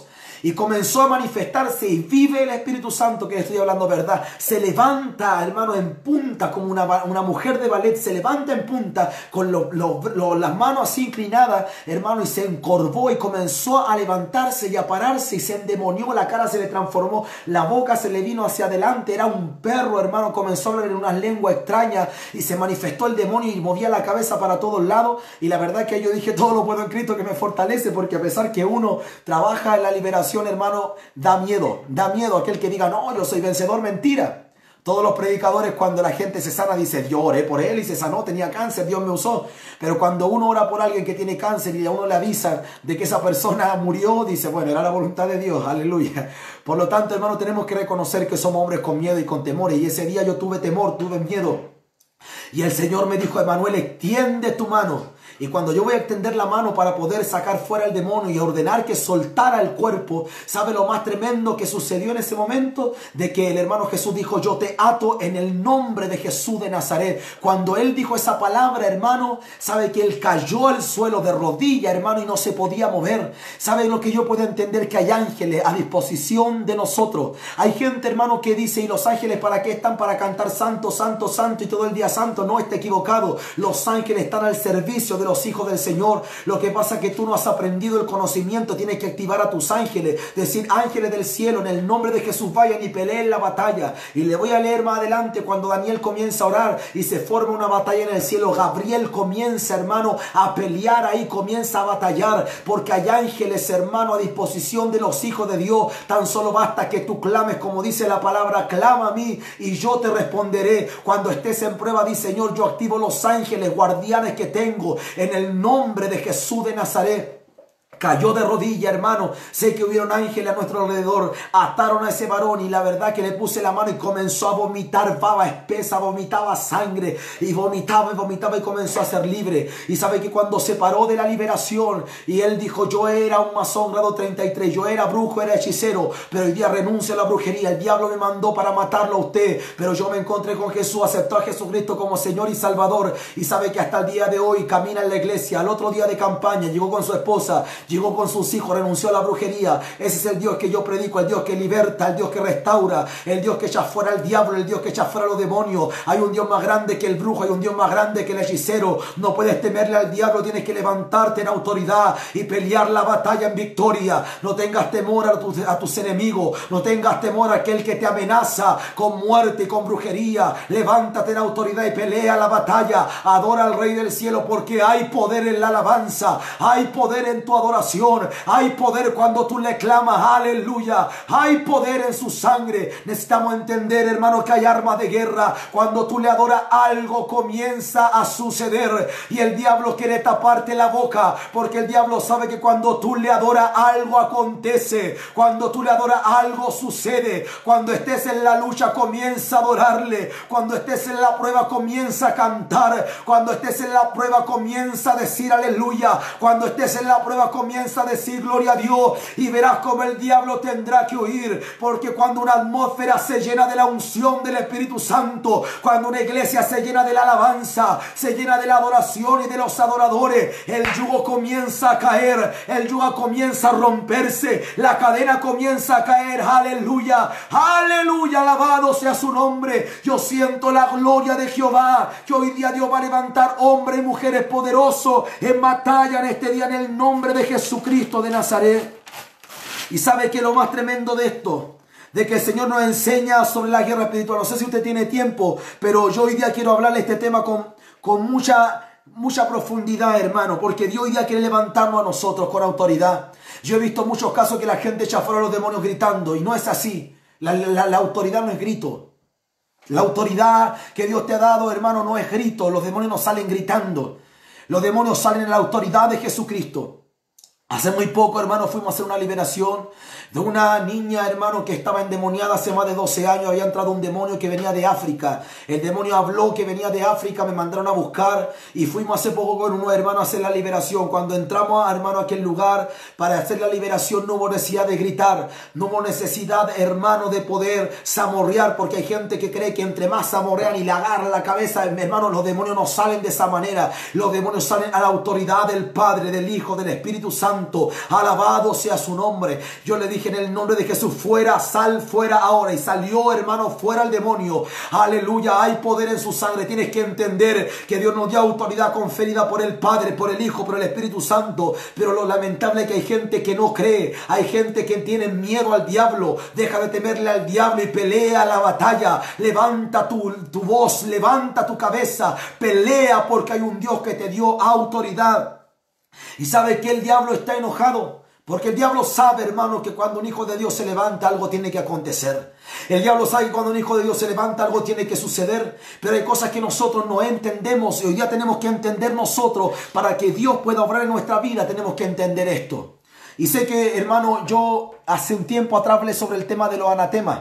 y comenzó a manifestarse y vive el Espíritu Santo, que estoy hablando verdad. Se levanta, hermano, en punta como una, una mujer de ballet, se levanta en punta con lo, lo, lo, las manos así inclinadas, hermano, y se encorvó y comenzó a levantarse y a pararse y se endemonió, la cara se le transformó, la boca se le vino hacia adelante, era un perro, hermano, comenzó a hablar en unas lenguas extrañas y se manifestó el demonio y movía la cabeza para todos lados. Y la verdad que yo dije, todo lo puedo en Cristo que me fortalece, porque a pesar que uno trabaja en la liberación, hermano, da miedo, da miedo aquel que diga, no, yo soy vencedor, mentira. Todos los predicadores, cuando la gente se sana, dicen, yo oré por él y se sanó, tenía cáncer, Dios me usó. Pero cuando uno ora por alguien que tiene cáncer y a uno le avisa de que esa persona murió, dice, bueno, era la voluntad de Dios, aleluya. Por lo tanto, hermano, tenemos que reconocer que somos hombres con miedo y con temores. Y ese día yo tuve temor, tuve miedo. Y el Señor me dijo, Emanuel, extiende tu mano. Y cuando yo voy a extender la mano para poder sacar fuera el demonio y ordenar que soltara el cuerpo, ¿sabe lo más tremendo que sucedió en ese momento? De que el hermano Jesús dijo, yo te ato en el nombre de Jesús de Nazaret. Cuando él dijo esa palabra, hermano, ¿sabe que él cayó al suelo de rodilla, hermano, y no se podía mover? ¿Sabe lo que yo puedo entender? Que hay ángeles a disposición de nosotros. Hay gente, hermano, que dice, ¿y los ángeles para qué están? Para cantar santo, santo, santo y todo el día santo. No, está equivocado. Los ángeles están al servicio de los hijos del Señor. Lo que pasa es que tú no has aprendido el conocimiento. Tienes que activar a tus ángeles, decir, ángeles del cielo, en el nombre de Jesús vayan y peleen la batalla. Y le voy a leer más adelante cuando Daniel comienza a orar y se forma una batalla en el cielo. Gabriel comienza, hermano, a pelear ahí, comienza a batallar, porque hay ángeles, hermano, a disposición de los hijos de Dios. Tan solo basta que tú clames, como dice la palabra, clama a mí y yo te responderé. Cuando estés en prueba, di, Señor, yo activo los ángeles guardianes que tengo en el nombre de Jesús de Nazaret. Cayó de rodilla, hermano. Sé que hubieron ángeles a nuestro alrededor. Ataron a ese varón y la verdad que le puse la mano y comenzó a vomitar baba espesa, vomitaba sangre y vomitaba y vomitaba y comenzó a ser libre. Y sabe que cuando se paró de la liberación y él dijo, yo era un masón grado treinta y tres, yo era brujo, era hechicero, pero hoy día renuncio a la brujería. El diablo me mandó para matarlo a usted, pero yo me encontré con Jesús, aceptó a Jesucristo como Señor y Salvador. Y sabe que hasta el día de hoy camina en la iglesia. Al otro día de campaña llegó con su esposa, llegó con sus hijos, renunció a la brujería. Ese es el Dios que yo predico, el Dios que liberta, el Dios que restaura, el Dios que echa fuera al diablo, el Dios que echa fuera a los demonios. Hay un Dios más grande que el brujo, hay un Dios más grande que el hechicero. No puedes temerle al diablo, tienes que levantarte en autoridad y pelear la batalla en victoria. No tengas temor a tus, a tus enemigos, no tengas temor a aquel que te amenaza con muerte y con brujería. Levántate en autoridad y pelea la batalla. Adora al Rey del Cielo, porque hay poder en la alabanza, hay poder en tu adoración. Hay poder cuando tú le clamas, aleluya. Hay poder en su sangre. Necesitamos entender, hermano, que hay armas de guerra. Cuando tú le adoras, algo comienza a suceder. Y el diablo quiere taparte la boca, porque el diablo sabe que cuando tú le adoras, algo acontece. Cuando tú le adoras, algo sucede. Cuando estés en la lucha, comienza a adorarle. Cuando estés en la prueba, comienza a cantar. Cuando estés en la prueba, comienza a decir aleluya. Cuando estés en la prueba, comienza Comienza a decir gloria a Dios y verás como el diablo tendrá que huir, porque cuando una atmósfera se llena de la unción del Espíritu Santo, cuando una iglesia se llena de la alabanza, se llena de la adoración y de los adoradores, el yugo comienza a caer, el yugo comienza a romperse, la cadena comienza a caer, aleluya, aleluya, alabado sea su nombre. Yo siento la gloria de Jehová, que hoy día Dios va a levantar hombres y mujeres poderosos en batalla en este día en el nombre de Jesús. Jesucristo de Nazaret. Y sabe que lo más tremendo de esto, de que el Señor nos enseña sobre la guerra espiritual. No sé si usted tiene tiempo, pero yo hoy día quiero hablarle este tema con, con mucha, mucha profundidad, hermano, porque Dios hoy día quiere levantarnos a nosotros con autoridad. Yo he visto muchos casos que la gente echa fuera a los demonios gritando, y no es así. La, la, la autoridad no es grito. La autoridad que Dios te ha dado, hermano, no es grito. Los demonios no salen gritando. Los demonios salen en la autoridad de Jesucristo. Hace muy poco, hermano, fuimos a hacer una liberación de una niña, hermano, que estaba endemoniada hace más de doce años. Había entrado un demonio que venía de África. El demonio habló que venía de África, me mandaron a buscar y fuimos hace poco con unos hermanos a hacer la liberación. Cuando entramos, hermano, a aquel lugar para hacer la liberación, no hubo necesidad de gritar, no hubo necesidad, hermano, de poder zamorrear, porque hay gente que cree que entre más zamorrean y le agarran la cabeza, hermano, los demonios no salen de esa manera. Los demonios salen a la autoridad del Padre, del Hijo, del Espíritu Santo. Santo. Alabado sea su nombre. Yo le dije en el nombre de Jesús, fuera, sal fuera ahora. Y salió, hermano, fuera el demonio. Aleluya, hay poder en su sangre. Tienes que entender que Dios nos dio autoridad conferida por el Padre, por el Hijo, por el Espíritu Santo. Pero lo lamentable es que hay gente que no cree. Hay gente que tiene miedo al diablo. Deja de temerle al diablo y pelea la batalla. Levanta tu, tu voz, levanta tu cabeza. Pelea porque hay un Dios que te dio autoridad. Y sabe que el diablo está enojado. Porque el diablo sabe, hermano, que cuando un hijo de Dios se levanta, algo tiene que acontecer. El diablo sabe que cuando un hijo de Dios se levanta, algo tiene que suceder. Pero hay cosas que nosotros no entendemos. Y hoy día tenemos que entender nosotros. Para que Dios pueda obrar en nuestra vida, tenemos que entender esto. Y sé que, hermano, yo hace un tiempo atrás hablé sobre el tema de los anatemas.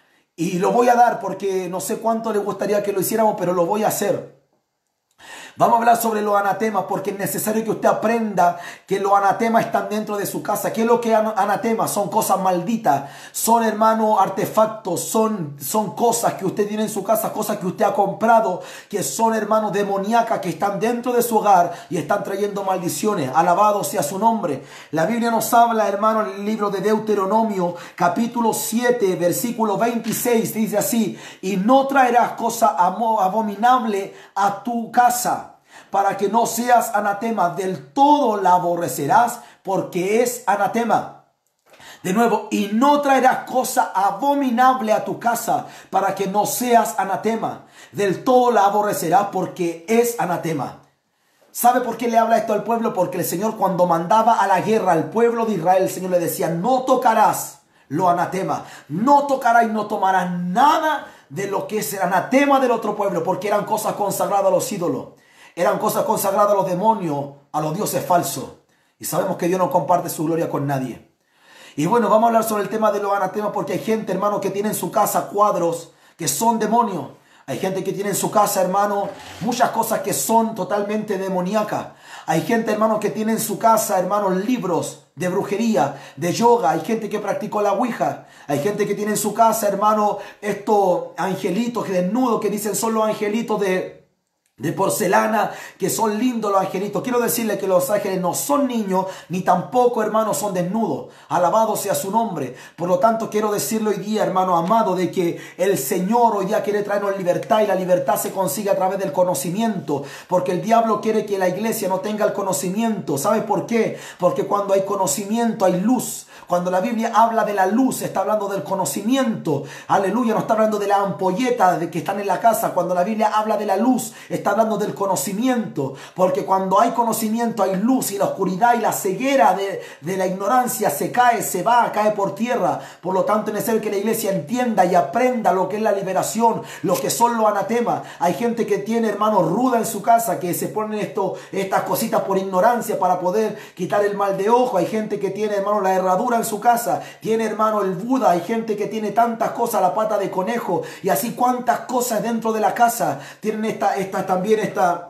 Y lo voy a dar porque no sé cuánto le gustaría que lo hiciéramos, pero lo voy a hacer. Vamos a hablar sobre los anatemas porque es necesario que usted aprenda que los anatemas están dentro de su casa. ¿Qué es lo que es anatemas? Son cosas malditas, son, hermano, artefactos, son, son cosas que usted tiene en su casa, cosas que usted ha comprado, que son, hermano, demoníacas, que están dentro de su hogar y están trayendo maldiciones. Alabado sea su nombre. La Biblia nos habla, hermano, en el libro de Deuteronomio, capítulo siete, versículo veintiséis, dice así: y no traerás cosa abominable a tu casa, para que no seas anatema, del todo la aborrecerás, porque es anatema. De nuevo, y no traerás cosa abominable a tu casa, para que no seas anatema, del todo la aborrecerás, porque es anatema. ¿Sabe por qué le habla esto al pueblo? Porque el Señor, cuando mandaba a la guerra al pueblo de Israel, el Señor le decía: no tocarás lo anatema, no tocarás y no tomarás nada de lo que es el anatema del otro pueblo, porque eran cosas consagradas a los ídolos. Eran cosas consagradas a los demonios, a los dioses falsos. Y sabemos que Dios no comparte su gloria con nadie. Y bueno, vamos a hablar sobre el tema de los anatemas porque hay gente, hermano, que tiene en su casa cuadros que son demonios. Hay gente que tiene en su casa, hermano, muchas cosas que son totalmente demoníacas. Hay gente, hermano, que tiene en su casa, hermano, libros de brujería, de yoga. Hay gente que practicó la ouija. Hay gente que tiene en su casa, hermano, estos angelitos desnudos que dicen son los angelitos de... de porcelana, que son lindos los angelitos. Quiero decirle que los ángeles no son niños, ni tampoco, hermanos, son desnudos. Alabado sea su nombre. Por lo tanto, quiero decirle hoy día, hermano amado, de que el Señor hoy día quiere traernos libertad, y la libertad se consigue a través del conocimiento, porque el diablo quiere que la iglesia no tenga el conocimiento. ¿Sabe por qué? Porque cuando hay conocimiento hay luz. Cuando la Biblia habla de la luz, está hablando del conocimiento. Aleluya, no está hablando de la ampolleta de que están en la casa. Cuando la Biblia habla de la luz, está hablando del conocimiento. Porque cuando hay conocimiento hay luz, y la oscuridad y la ceguera de, de la ignorancia se cae, se va, cae por tierra. Por lo tanto, es necesario que la iglesia entienda y aprenda lo que es la liberación, lo que son los anatemas. Hay gente que tiene, hermano, ruda en su casa, que se ponen esto, estas cositas por ignorancia para poder quitar el mal de ojo. Hay gente que tiene, hermano, la herradura en su casa, tiene, hermano, el Buda. Hay gente que tiene tantas cosas, la pata de conejo, y así cuántas cosas dentro de la casa. Tienen esta, esta también esta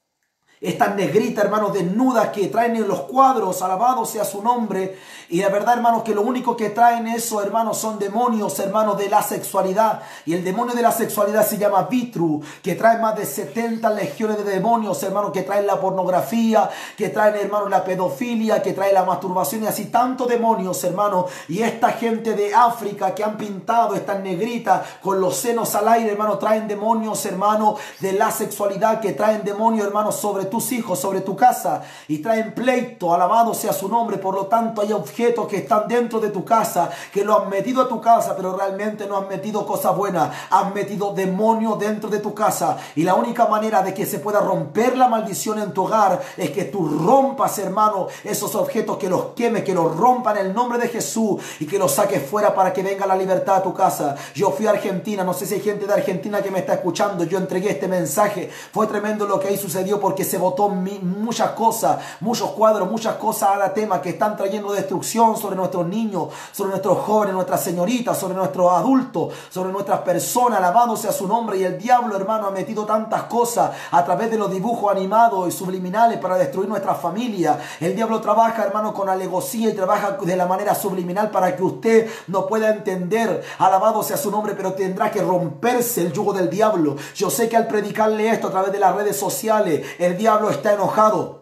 Estas negritas, hermanos, desnudas que traen en los cuadros. Alabado sea su nombre. Y la verdad, hermanos, que lo único que traen eso, hermanos, son demonios, hermanos, de la sexualidad. Y el demonio de la sexualidad se llama Vitru, que trae más de setenta legiones de demonios, hermanos, que traen la pornografía, que traen, hermanos, la pedofilia, que traen la masturbación, y así tantos demonios, hermanos. Y esta gente de África que han pintado estas negritas con los senos al aire, hermanos, traen demonios, hermanos, de la sexualidad, que traen demonios, hermanos, sobre tus hijos, sobre tu casa, y traen pleito. Alabado sea su nombre. Por lo tanto, hay objetos que están dentro de tu casa, que lo han metido a tu casa, pero realmente no han metido cosas buenas. Han metido demonios dentro de tu casa, y la única manera de que se pueda romper la maldición en tu hogar es que tú rompas, hermano, esos objetos, que los quemes, que los rompan en el nombre de Jesús, y que los saques fuera para que venga la libertad a tu casa. Yo fui a Argentina, no sé si hay gente de Argentina que me está escuchando. Yo entregué este mensaje, fue tremendo lo que ahí sucedió, porque se botó mi, muchas cosas, muchos cuadros, muchas cosas a la tema que están trayendo destrucción sobre nuestros niños, sobre nuestros jóvenes, nuestras señoritas, sobre nuestros adultos, sobre nuestras personas. Alabado sea su nombre. Y el diablo, hermano, ha metido tantas cosas a través de los dibujos animados y subliminales para destruir nuestra familia. El diablo trabaja, hermano, con alevosía, y trabaja de la manera subliminal para que usted no pueda entender. Alabado sea su nombre, pero tendrá que romperse el yugo del diablo. Yo sé que al predicarle esto a través de las redes sociales, el diablo está enojado.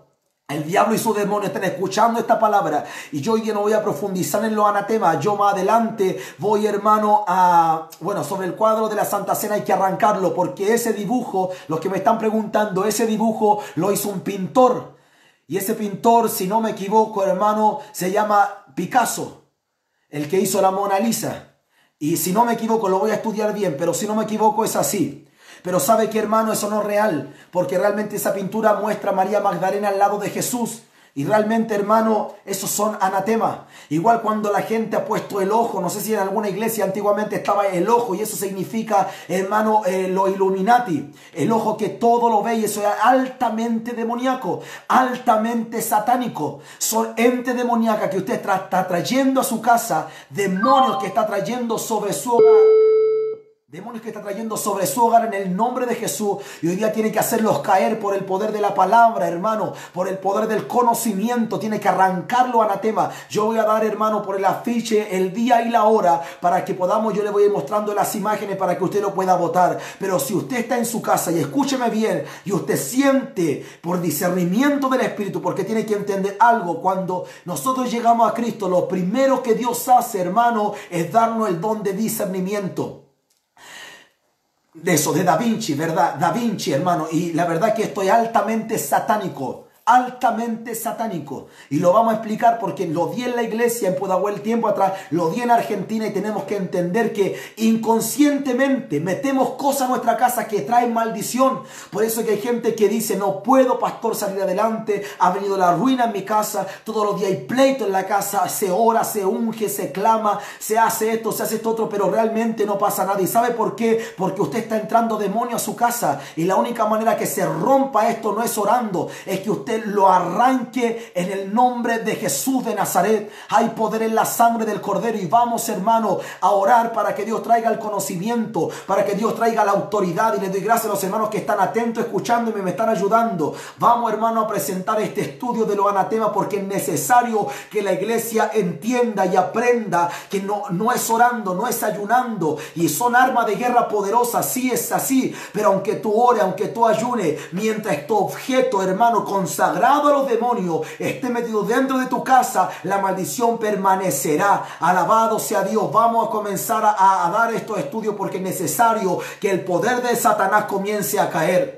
El diablo y su demonio están escuchando esta palabra y yo hoy día no voy a profundizar en los anatemas. Yo más adelante voy, hermano, a... Bueno, sobre el cuadro de la Santa Cena hay que arrancarlo porque ese dibujo, los que me están preguntando, ese dibujo lo hizo un pintor. Y ese pintor, si no me equivoco, hermano, se llama Picasso, el que hizo la Mona Lisa. Y si no me equivoco, lo voy a estudiar bien, pero si no me equivoco es así. Pero sabe que, hermano, eso no es real, porque realmente esa pintura muestra a María Magdalena al lado de Jesús. Y realmente, hermano, esos son anatemas. Igual cuando la gente ha puesto el ojo, no sé si en alguna iglesia antiguamente estaba el ojo, y eso significa, hermano, eh, lo Illuminati. El ojo que todo lo ve, y eso es altamente demoníaco, altamente satánico. Son entes demoníacas que usted tra está trayendo a su casa, demonios que está trayendo sobre su hogar. Demonios que está trayendo sobre su hogar en el nombre de Jesús. Y hoy día tiene que hacerlos caer por el poder de la palabra, hermano. Por el poder del conocimiento. Tiene que arrancarlo anatema. Yo voy a dar, hermano, por el afiche el día y la hora. Para que podamos, yo le voy a ir mostrando las imágenes para que usted lo pueda votar. Pero si usted está en su casa y escúcheme bien. Y usted siente por discernimiento del Espíritu. Porque tiene que entender algo. Cuando nosotros llegamos a Cristo, lo primero que Dios hace, hermano, es darnos el don de discernimiento. De eso, de Da Vinci, ¿verdad? Da Vinci, hermano. Y la verdad que esto es altamente satánico. Altamente satánico. Y lo vamos a explicar porque lo di en la iglesia en Pudahuel tiempo atrás, lo di en Argentina y tenemos que entender que inconscientemente metemos cosas a nuestra casa que traen maldición. Por eso que hay gente que dice, no puedo, pastor, salir adelante, ha venido la ruina en mi casa, todos los días hay pleito en la casa, se ora, se unge, se clama, se hace esto, se hace esto otro, pero realmente no pasa nada. ¿Y sabe por qué? Porque usted está entrando demonio a su casa y la única manera que se rompa esto no es orando, es que usted lo arranque en el nombre de Jesús de Nazaret. Hay poder en la sangre del Cordero y vamos, hermano, a orar para que Dios traiga el conocimiento, para que Dios traiga la autoridad. Y les doy gracias a los hermanos que están atentos, escuchándome, me están ayudando. Vamos, hermano, a presentar este estudio de los anatemas porque es necesario que la iglesia entienda y aprenda que no, no es orando, no es ayunando y son armas de guerra poderosas. Sí es así, pero aunque tú ores, aunque tú ayunes, mientras tu objeto, hermano, consagrado a los demonios esté metido dentro de tu casa, la maldición permanecerá. Alabado sea Dios. Vamos a comenzar a, a dar estos estudios porque es necesario que el poder de Satanás comience a caer.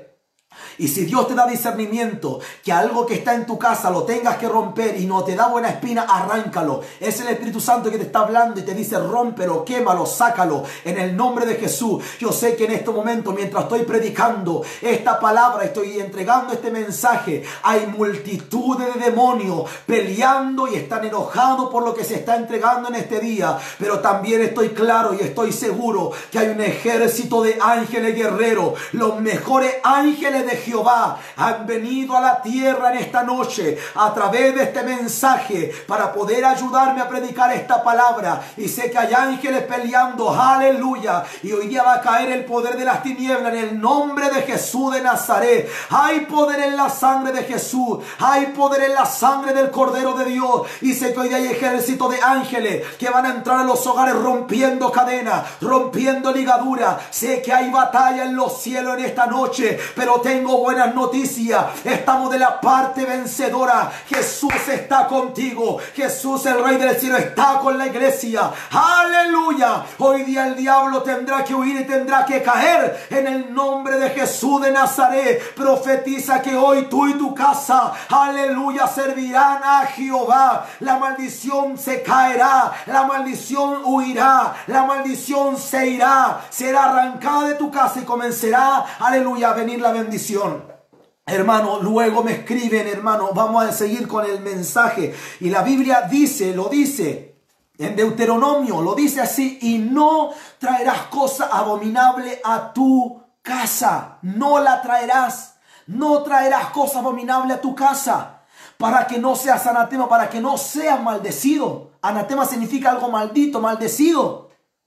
Y si Dios te da discernimiento, que algo que está en tu casa lo tengas que romper y no te da buena espina, arráncalo. Es el Espíritu Santo que te está hablando y te dice, rómpelo, quémalo, sácalo, en el nombre de Jesús. Yo sé que en este momento, mientras estoy predicando esta palabra, estoy entregando este mensaje, hay multitudes de demonios peleando y están enojados por lo que se está entregando en este día. Pero también estoy claro y estoy seguro que hay un ejército de ángeles guerreros, los mejores ángeles de Jehová han venido a la tierra en esta noche a través de este mensaje para poder ayudarme a predicar esta palabra. Y sé que hay ángeles peleando, aleluya. Y hoy día va a caer el poder de las tinieblas en el nombre de Jesús de Nazaret. Hay poder en la sangre de Jesús, hay poder en la sangre del Cordero de Dios. Y sé que hoy día hay ejército de ángeles que van a entrar a los hogares rompiendo cadenas, rompiendo ligaduras. Sé que hay batalla en los cielos en esta noche, pero tengo buenas noticias. Estamos de la parte vencedora. Jesús está contigo. Jesús, el Rey del cielo, está con la iglesia. Aleluya. Hoy día el diablo tendrá que huir y tendrá que caer en el nombre de Jesús de Nazaret. Profetiza que hoy tú y tu casa, aleluya, servirán a Jehová. La maldición se caerá, la maldición huirá, la maldición se irá, será arrancada de tu casa y comenzará, aleluya, a venir la bendición. Hermano, luego me escriben, hermano, vamos a seguir con el mensaje. Y la Biblia dice, lo dice en Deuteronomio, lo dice así: y no traerás cosa abominable a tu casa. No la traerás. No traerás cosa abominable a tu casa. Para que no seas anatema, para que no seas maldecido. Anatema significa algo maldito, maldecido.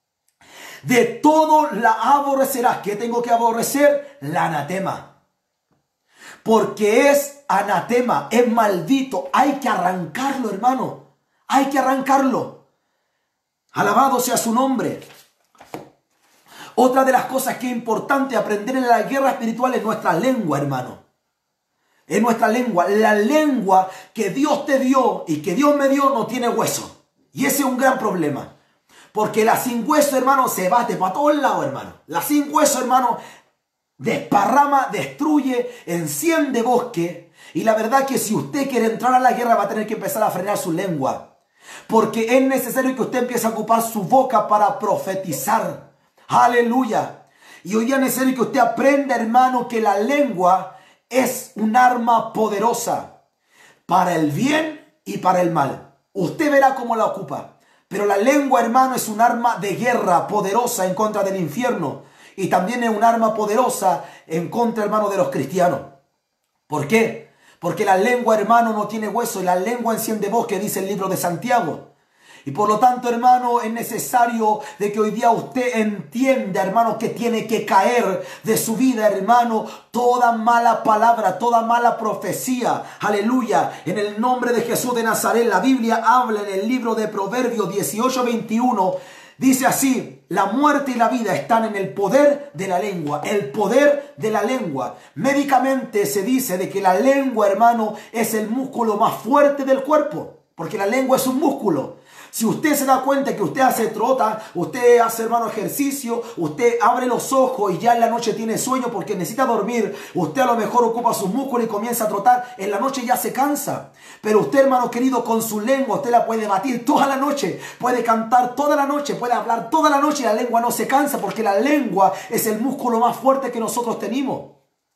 De todo la aborrecerás. ¿Qué tengo que aborrecer? La anatema. Porque es anatema, es maldito. Hay que arrancarlo, hermano. Hay que arrancarlo. Alabado sea su nombre. Otra de las cosas que es importante aprender en la guerra espiritual es nuestra lengua, hermano. Es nuestra lengua. La lengua que Dios te dio y que Dios me dio no tiene hueso. Y ese es un gran problema. Porque la sin hueso, hermano, se bate para todos lados, hermano. La sin hueso, hermano, desparrama, destruye, enciende bosque. Y la verdad que si usted quiere entrar a la guerra va a tener que empezar a frenar su lengua. Porque es necesario que usted empiece a ocupar su boca para profetizar. Aleluya. Y hoy día es necesario que usted aprenda, hermano, que la lengua es un arma poderosa para el bien y para el mal. Usted verá cómo la ocupa. Pero la lengua, hermano, es un arma de guerra poderosa en contra del infierno. Y también es un arma poderosa en contra, hermano, de los cristianos. ¿Por qué? Porque la lengua, hermano, no tiene hueso y la lengua enciende bosque, dice el libro de Santiago. Y por lo tanto, hermano, es necesario de que hoy día usted entienda, hermano, que tiene que caer de su vida, hermano, toda mala palabra, toda mala profecía. Aleluya. En el nombre de Jesús de Nazaret, la Biblia habla en el libro de Proverbios dieciocho veintiuno. Dice así: la muerte y la vida están en el poder de la lengua. El poder de la lengua. Médicamente se dice de que la lengua, hermano, es el músculo más fuerte del cuerpo. Porque la lengua es un músculo. Si usted se da cuenta que usted hace trota, usted hace, hermano, ejercicio, usted abre los ojos y ya en la noche tiene sueño porque necesita dormir, usted a lo mejor ocupa sus músculos y comienza a trotar, en la noche ya se cansa. Pero usted, hermano querido, con su lengua, usted la puede batir toda la noche, puede cantar toda la noche, puede hablar toda la noche y la lengua no se cansa porque la lengua es el músculo más fuerte que nosotros tenemos.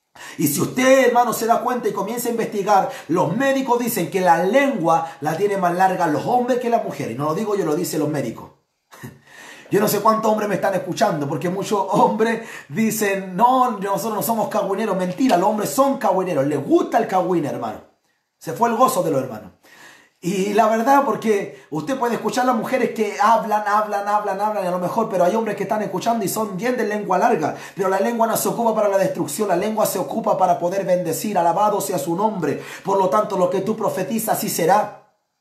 Y si usted, hermano, se da cuenta y comienza a investigar, los médicos dicen que la lengua la tiene más larga los hombres que las mujeres. Y no lo digo yo, lo dicen los médicos. Yo no sé cuántos hombres me están escuchando, porque muchos hombres dicen, no, nosotros no somos cagüineros. Mentira, los hombres son cagüineros. Les gusta el cagüine, hermano. Se fue el gozo de los hermanos. Y la verdad, porque usted puede escuchar a las mujeres que hablan, hablan, hablan, hablan, a lo mejor, pero hay hombres que están escuchando y son bien de lengua larga. Pero la lengua no se ocupa para la destrucción, la lengua se ocupa para poder bendecir, alabado sea su nombre. Por lo tanto, lo que tú profetizas, así será.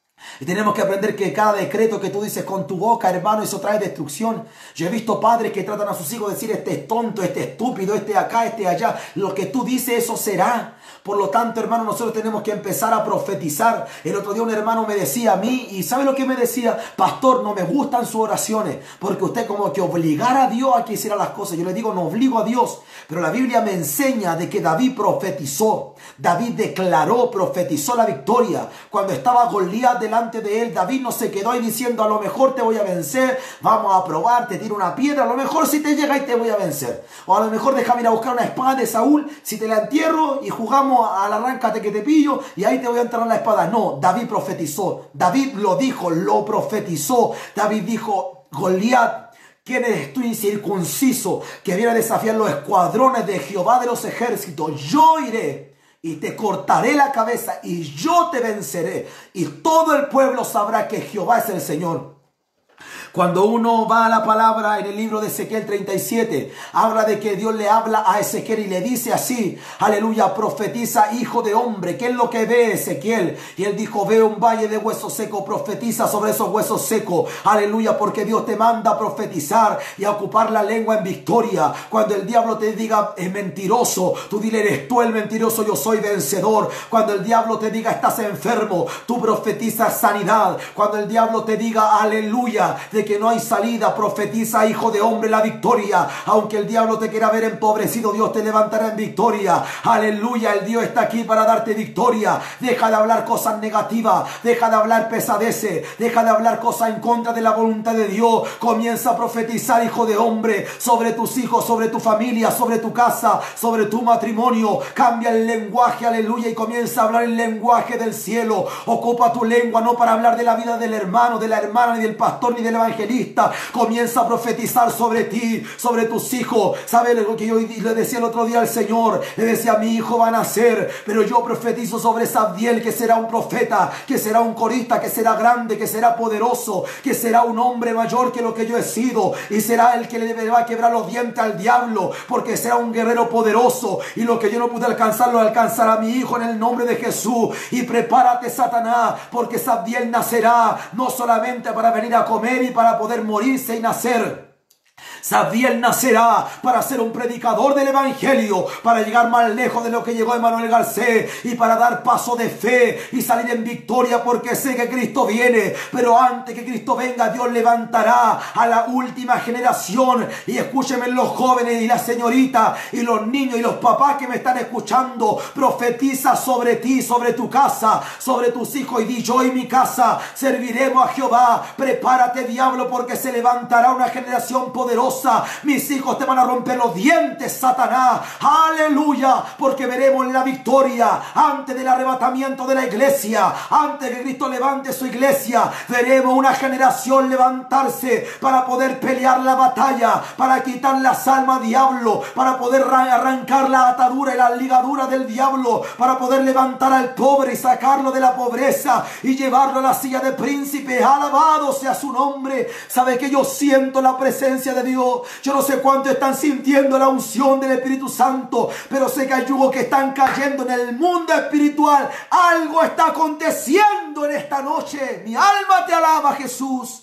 Y tenemos que aprender que cada decreto que tú dices con tu boca, hermano, eso trae destrucción. Yo he visto padres que tratan a sus hijos de decir, este es tonto, este es estúpido, este acá, este allá. Lo que tú dices, eso será. Por lo tanto, hermano, nosotros tenemos que empezar a profetizar. El otro día un hermano me decía a mí, y ¿sabe lo que me decía? Pastor, no me gustan sus oraciones, porque usted como que obligara a Dios a que hiciera las cosas. Yo le digo, no obligo a Dios, pero la Biblia me enseña de que David profetizó. David declaró, profetizó la victoria. Cuando estaba Goliat delante de él, David no se quedó ahí diciendo, a lo mejor te voy a vencer, vamos a probar, te tiro una piedra, a lo mejor si te llega y te voy a vencer. O a lo mejor déjame ir a buscar una espada de Saúl, si te la entierro y jugamos al arráncate que te pillo y ahí te voy a enterrar la espada. No, David profetizó. David lo dijo, lo profetizó. David dijo, Goliat, ¿quién eres tú incircunciso que viene a desafiar los escuadrones de Jehová de los ejércitos? Yo iré y te cortaré la cabeza y yo te venceré. Y todo el pueblo sabrá que Jehová es el Señor. Cuando uno va a la palabra en el libro de Ezequiel treinta y siete, habla de que Dios le habla a Ezequiel y le dice así, aleluya, profetiza, hijo de hombre. ¿Qué es lo que ve Ezequiel? Y él dijo, veo un valle de huesos secos, profetiza sobre esos huesos secos, aleluya, porque Dios te manda a profetizar y a ocupar la lengua en victoria. Cuando el diablo te diga, es mentiroso, tú dile, eres tú el mentiroso, yo soy vencedor. Cuando el diablo te diga, estás enfermo, tú profetizas sanidad. Cuando el diablo te diga, aleluya, de que no hay salida, profetiza, hijo de hombre, la victoria. Aunque el diablo te quiera ver empobrecido, Dios te levantará en victoria. Aleluya, el Dios está aquí para darte victoria. Deja de hablar cosas negativas, deja de hablar pesadeces, deja de hablar cosas en contra de la voluntad de Dios. Comienza a profetizar, hijo de hombre, sobre tus hijos, sobre tu familia, sobre tu casa, sobre tu matrimonio. Cambia el lenguaje, aleluya, y comienza a hablar el lenguaje del cielo. Ocupa tu lengua no para hablar de la vida del hermano, de la hermana, ni del pastor, ni del evangelista. Comienza a profetizar sobre ti, sobre tus hijos. ¿Sabes lo que yo le decía el otro día al Señor? Le decía, mi hijo va a nacer, pero yo profetizo sobre Sabdiel, que será un profeta, que será un corista, que será grande, que será poderoso, que será un hombre mayor que lo que yo he sido, y será el que le va a quebrar los dientes al diablo, porque será un guerrero poderoso, y lo que yo no pude alcanzar, lo alcanzará mi hijo en el nombre de Jesús. Y prepárate, Satanás, porque Sabdiel nacerá no solamente para venir a comer y para poder morirse y nacer, Sabiel nacerá para ser un predicador del evangelio, para llegar más lejos de lo que llegó Emmanuel Garcés y para dar paso de fe y salir en victoria, porque sé que Cristo viene. Pero antes que Cristo venga, Dios levantará a la última generación. Y escúchenme los jóvenes y las señoritas y los niños y los papás que me están escuchando. Profetiza sobre ti, sobre tu casa, sobre tus hijos, y di: yo y mi casa serviremos a Jehová. Prepárate, diablo, porque se levantará una generación poderosa. Mis hijos te van a romper los dientes, Satanás. Aleluya, porque veremos la victoria antes del arrebatamiento de la iglesia. Antes que Cristo levante su iglesia, veremos una generación levantarse para poder pelear la batalla, para quitar las almas, diablo, para poder arrancar la atadura y la ligadura del diablo, para poder levantar al pobre y sacarlo de la pobreza y llevarlo a la silla de príncipe. Alabado sea su nombre. ¿Sabe que yo siento la presencia de Dios? Yo no sé cuánto están sintiendo la unción del Espíritu Santo, pero sé que hay yugos que están cayendo en el mundo espiritual. Algo está aconteciendo en esta noche. Mi alma te alaba, Jesús.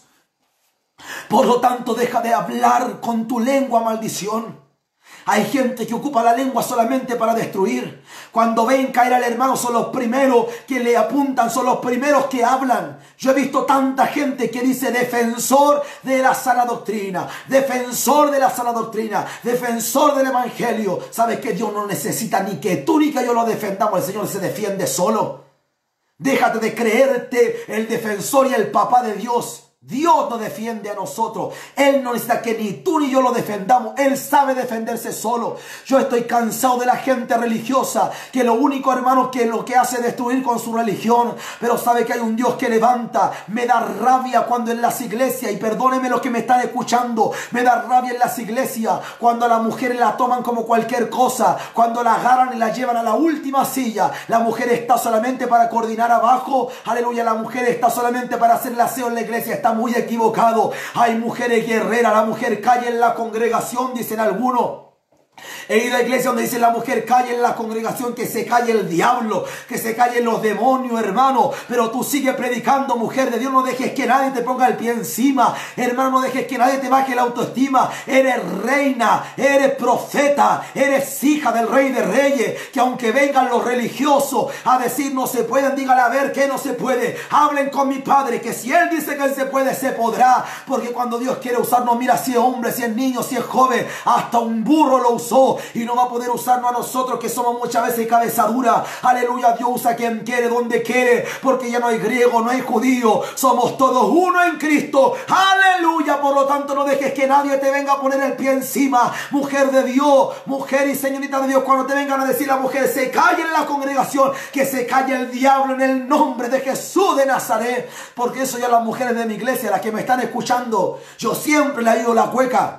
Por lo tanto, deja de hablar con tu lengua maldición. Hay gente que ocupa la lengua solamente para destruir. Cuando ven caer al hermano, son los primeros que le apuntan, son los primeros que hablan. Yo he visto tanta gente que dice: defensor de la sana doctrina, defensor de la sana doctrina, defensor del evangelio. ¿Sabes que Dios no necesita ni que tú ni que yo lo defendamos? El Señor se defiende solo. Déjate de creerte el defensor y el papá de Dios. Dios nos defiende a nosotros. Él no necesita que ni tú ni yo lo defendamos. Él sabe defenderse solo. Yo estoy cansado de la gente religiosa, que lo único, hermanos, que lo que hace es destruir con su religión. Pero sabe que hay un Dios que levanta. Me da rabia cuando en las iglesias, y perdónenme los que me están escuchando, me da rabia en las iglesias cuando a las mujeres la toman como cualquier cosa, cuando la agarran y la llevan a la última silla. La mujer está solamente para coordinar abajo. Aleluya, la mujer está solamente para hacer el aseo en la iglesia. Está muy equivocado. Hay mujeres guerreras. La mujer calla en la congregación, dicen algunos. He ido a iglesia donde dice: la mujer calla en la congregación, que se calle el diablo, que se callen los demonios, hermano. Pero tú sigues predicando, mujer de Dios. No dejes que nadie te ponga el pie encima, hermano. No dejes que nadie te baje la autoestima. Eres reina, eres profeta, eres hija del Rey de Reyes. Que aunque vengan los religiosos a decir no se pueden, dígale a ver que no se puede. Hablen con mi Padre, que si Él dice que Él se puede, se podrá. Porque cuando Dios quiere usarnos, mira, si es hombre, si es niño, si es joven, hasta un burro lo usó. Y no va a poder usarnos a nosotros, que somos muchas veces cabeza dura. Aleluya, Dios usa a quien quiere, donde quiere, porque ya no hay griego, no hay judío, somos todos uno en Cristo. Aleluya. Por lo tanto, no dejes que nadie te venga a poner el pie encima. Mujer de Dios, mujer y señorita de Dios, cuando te vengan a decir: la mujer se calle en la congregación, que se calle el diablo en el nombre de Jesús de Nazaret. Porque eso ya las mujeres de mi iglesia, las que me están escuchando, yo siempre le he ido la cueca.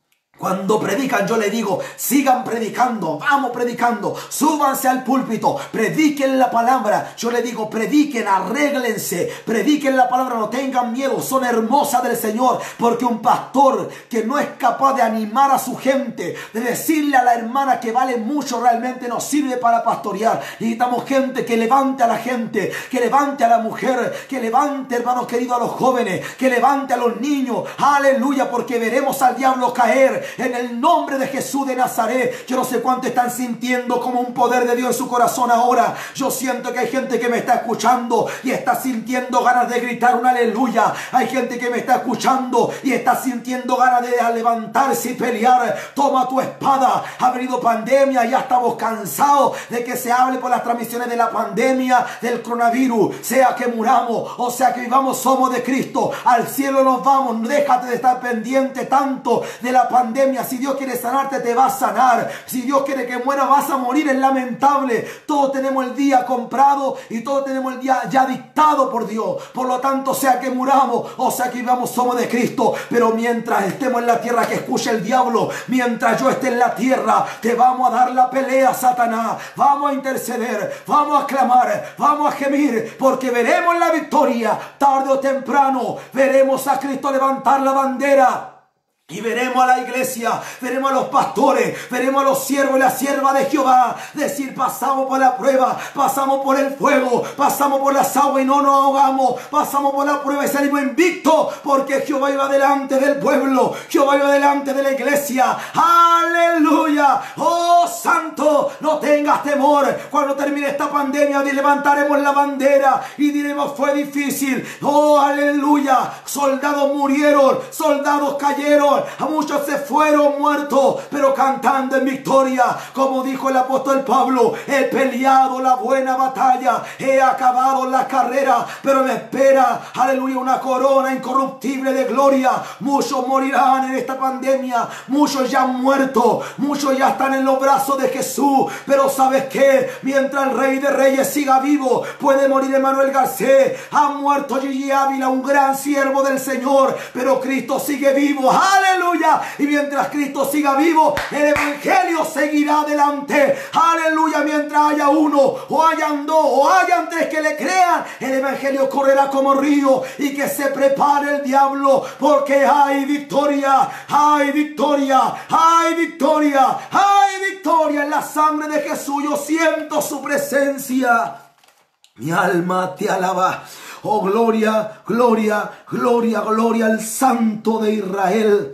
Cuando predican, yo le digo: sigan predicando, vamos predicando, súbanse al púlpito, prediquen la palabra. Yo le digo: prediquen, arréglense, prediquen la palabra, no tengan miedo, son hermosas del Señor. Porque un pastor que no es capaz de animar a su gente, de decirle a la hermana que vale mucho, realmente no sirve para pastorear. Necesitamos gente que levante a la gente, que levante a la mujer, que levante, hermanos queridos, a los jóvenes, que levante a los niños. Aleluya, porque veremos al diablo caer en el nombre de Jesús de Nazaret. Yo no sé cuánto están sintiendo como un poder de Dios en su corazón ahora. Yo siento que hay gente que me está escuchando y está sintiendo ganas de gritar un aleluya. Hay gente que me está escuchando y está sintiendo ganas de levantarse y pelear. Toma tu espada. Ha venido pandemia, ya estamos cansados de que se hable por las transmisiones de la pandemia, del coronavirus. Sea que muramos o sea que vivamos, somos de Cristo. Al cielo nos vamos. Déjate de estar pendiente tanto de la pandemia. Si Dios quiere sanarte, te va a sanar. Si Dios quiere que muera, vas a morir. Es lamentable. Todos tenemos el día comprado y todos tenemos el día ya dictado por Dios. Por lo tanto, sea que muramos o sea que vivamos, somos de Cristo. Pero mientras estemos en la tierra, que escuche el diablo. Mientras yo esté en la tierra, te vamos a dar la pelea, Satanás. Vamos a interceder, vamos a clamar, vamos a gemir, porque veremos la victoria. Tarde o temprano veremos a Cristo levantar la bandera. Y veremos a la iglesia, veremos a los pastores, veremos a los siervos y las siervas de Jehová decir: pasamos por la prueba, pasamos por el fuego, pasamos por las aguas y no nos ahogamos, pasamos por la prueba y salimos invictos, porque Jehová iba delante del pueblo, Jehová iba delante de la iglesia. ¡Aleluya! ¡Oh santo! No tengas temor. Cuando termine esta pandemia levantaremos la bandera y diremos: fue difícil. ¡Oh aleluya! Soldados murieron, soldados cayeron, a muchos se fueron muertos, pero cantando en victoria, como dijo el apóstol Pablo: he peleado la buena batalla, he acabado la carrera, pero me espera, aleluya, una corona incorruptible de gloria. Muchos morirán en esta pandemia, muchos ya han muerto, muchos ya están en los brazos de Jesús, pero ¿sabes qué? Mientras el Rey de Reyes siga vivo, puede morir Emmanuel Garcés, ha muerto Gigi Ávila, un gran siervo del Señor, pero Cristo sigue vivo. ¡Aleluya! Aleluya. Y mientras Cristo siga vivo, el evangelio seguirá adelante. Aleluya. Mientras haya uno, o hayan dos, o hayan tres que le crean, el evangelio correrá como río. Y que se prepare el diablo, porque hay victoria, hay victoria, hay victoria, hay victoria en la sangre de Jesús. Yo siento su presencia. Mi alma te alaba. Oh, gloria, gloria, gloria, gloria al Santo de Israel.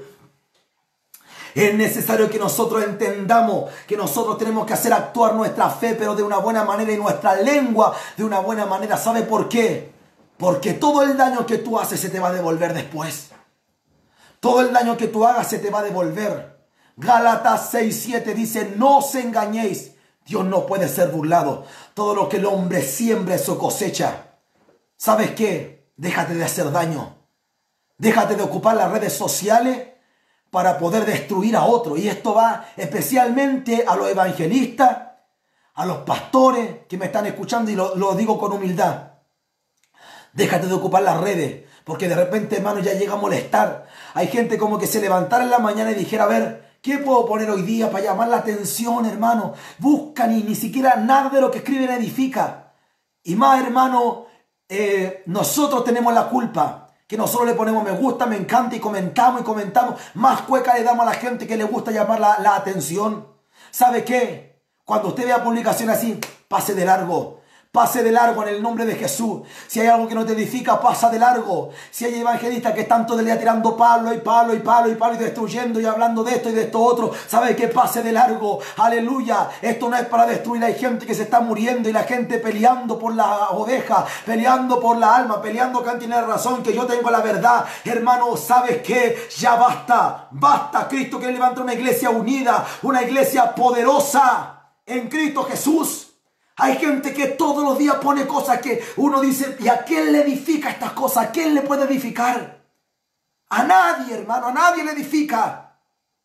Es necesario que nosotros entendamos que nosotros tenemos que hacer actuar nuestra fe, pero de una buena manera, y nuestra lengua de una buena manera. ¿Sabe por qué? Porque todo el daño que tú haces se te va a devolver después. Todo el daño que tú hagas se te va a devolver. Gálatas seis siete dice: no os engañéis, Dios no puede ser burlado. Todo lo que el hombre siembra, eso cosecha. ¿Sabes qué? Déjate de hacer daño. Déjate de ocupar las redes sociales para poder destruir a otro. Y esto va especialmente a los evangelistas, a los pastores que me están escuchando, y lo, lo digo con humildad. Déjate de ocupar las redes, porque de repente, hermano, ya llega a molestar. Hay gente como que se levantara en la mañana y dijera: a ver, ¿qué puedo poner hoy día para llamar la atención, hermano? Buscan y ni siquiera nada de lo que escriben edifica. Y más, hermano, eh, nosotros tenemos la culpa. Que nosotros le ponemos me gusta, me encanta y comentamos y comentamos. Más cueca le damos a la gente que le gusta llamar la, la atención. ¿Sabe qué? Cuando usted vea publicaciones así, pase de largo. Pase de largo en el nombre de Jesús. Si hay algo que no te edifica, pasa de largo. Si hay evangelistas que están todo el día tirando palo y palo y palo y palo y destruyendo y hablando de esto y de esto otro, ¿sabe qué? Pase de largo. Aleluya. Esto no es para destruir. Hay gente que se está muriendo y la gente peleando por la oveja, peleando por la alma, peleando que tiene razón, que yo tengo la verdad. Hermano, ¿sabes qué? Ya basta. Basta. Cristo quiere levantar una iglesia unida, una iglesia poderosa en Cristo Jesús. Hay gente que todos los días pone cosas que uno dice: ¿y a quién le edifica estas cosas? ¿A quién le puede edificar? A nadie, hermano, a nadie le edifica.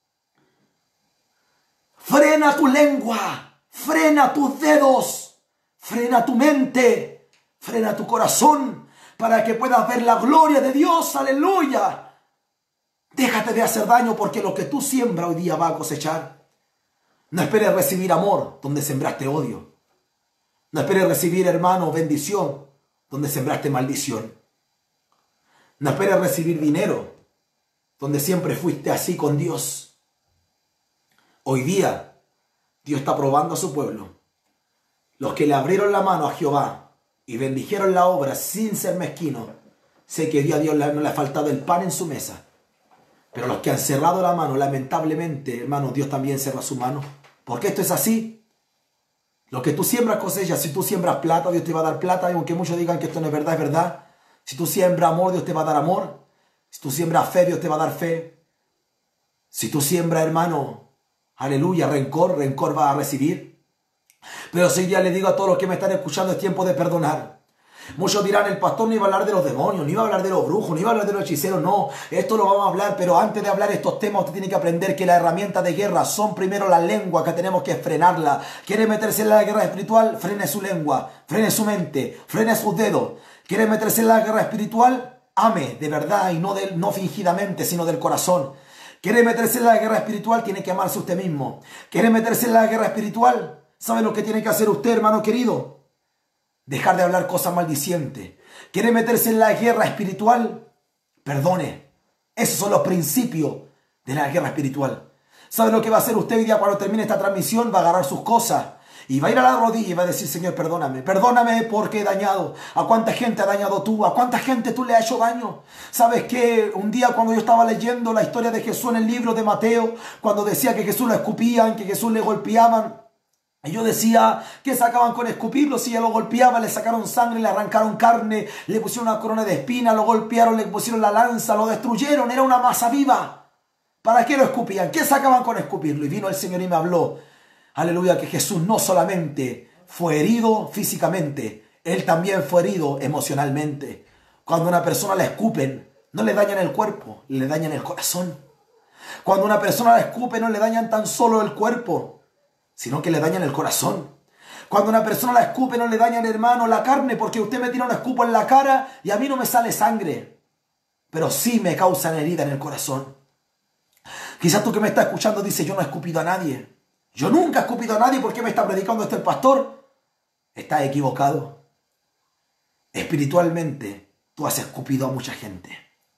Frena tu lengua, frena tus dedos, frena tu mente, frena tu corazón, para que puedas ver la gloria de Dios. Aleluya. Déjate de hacer daño, porque lo que tú siembras hoy día va a cosechar. No esperes recibir amor donde sembraste odio. No esperes recibir, hermano, bendición donde sembraste maldición. No esperes recibir dinero donde siempre fuiste así con Dios. Hoy día Dios está probando a su pueblo. Los que le abrieron la mano a Jehová y bendijeron la obra sin ser mezquinos, sé que a Dios no le ha faltado el pan en su mesa. Pero los que han cerrado la mano, lamentablemente, hermano, Dios también cerra su mano. Porque esto es así. Lo que tú siembras cosechas. Si tú siembras plata, Dios te va a dar plata. Y aunque muchos digan que esto no es verdad, es verdad. Si tú siembras amor, Dios te va a dar amor. Si tú siembras fe, Dios te va a dar fe. Si tú siembras, hermano, aleluya, rencor, rencor vas a recibir. Pero si ya le digo a todos los que me están escuchando, es tiempo de perdonar. Muchos dirán: el pastor no iba a hablar de los demonios, no iba a hablar de los brujos, no iba a hablar de los hechiceros. No, esto lo vamos a hablar, pero antes de hablar estos temas, usted tiene que aprender que las herramientas de guerra son primero la lengua, que tenemos que frenarla. ¿Quiere meterse en la guerra espiritual? Frene su lengua, frene su mente, frene sus dedos. ¿Quiere meterse en la guerra espiritual? Ame de verdad y no, de, no fingidamente, sino del corazón. ¿Quiere meterse en la guerra espiritual? Tiene que amarse usted mismo. ¿Quiere meterse en la guerra espiritual? ¿Sabe lo que tiene que hacer usted, hermano querido? Dejar de hablar cosas maldicientes. ¿Quiere meterse en la guerra espiritual? Perdone. Esos son los principios de la guerra espiritual. ¿Sabe lo que va a hacer usted hoy día cuando termine esta transmisión? Va a agarrar sus cosas y va a ir a la rodilla y va a decir, Señor, perdóname, perdóname porque he dañado. ¿A cuánta gente ha dañado tú? ¿A cuánta gente tú le has hecho daño? ¿Sabes qué? Un día cuando yo estaba leyendo la historia de Jesús en el libro de Mateo, cuando decía que Jesús lo escupían, que Jesús le golpeaban, y yo decía, ¿qué sacaban con escupirlo? Si ya lo golpeaban, le sacaron sangre, le arrancaron carne, le pusieron una corona de espinas, lo golpearon, le pusieron la lanza, lo destruyeron, era una masa viva. ¿Para qué lo escupían? ¿Qué sacaban con escupirlo? Y vino el Señor y me habló, aleluya, que Jesús no solamente fue herido físicamente, Él también fue herido emocionalmente. Cuando a una persona la escupen, no le dañan el cuerpo, le dañan el corazón. Cuando a una persona la escupe, no le dañan tan solo el cuerpo, sino que le dañan el corazón. Cuando una persona la escupe, no le dañan, hermano, la carne, porque usted me tira un escupo en la cara y a mí no me sale sangre, pero sí me causan herida en el corazón. Quizás tú que me estás escuchando dices, yo no he escupido a nadie. Yo nunca he escupido a nadie. ¿Por qué me está predicando este el pastor? Estás equivocado. Espiritualmente, tú has escupido a mucha gente.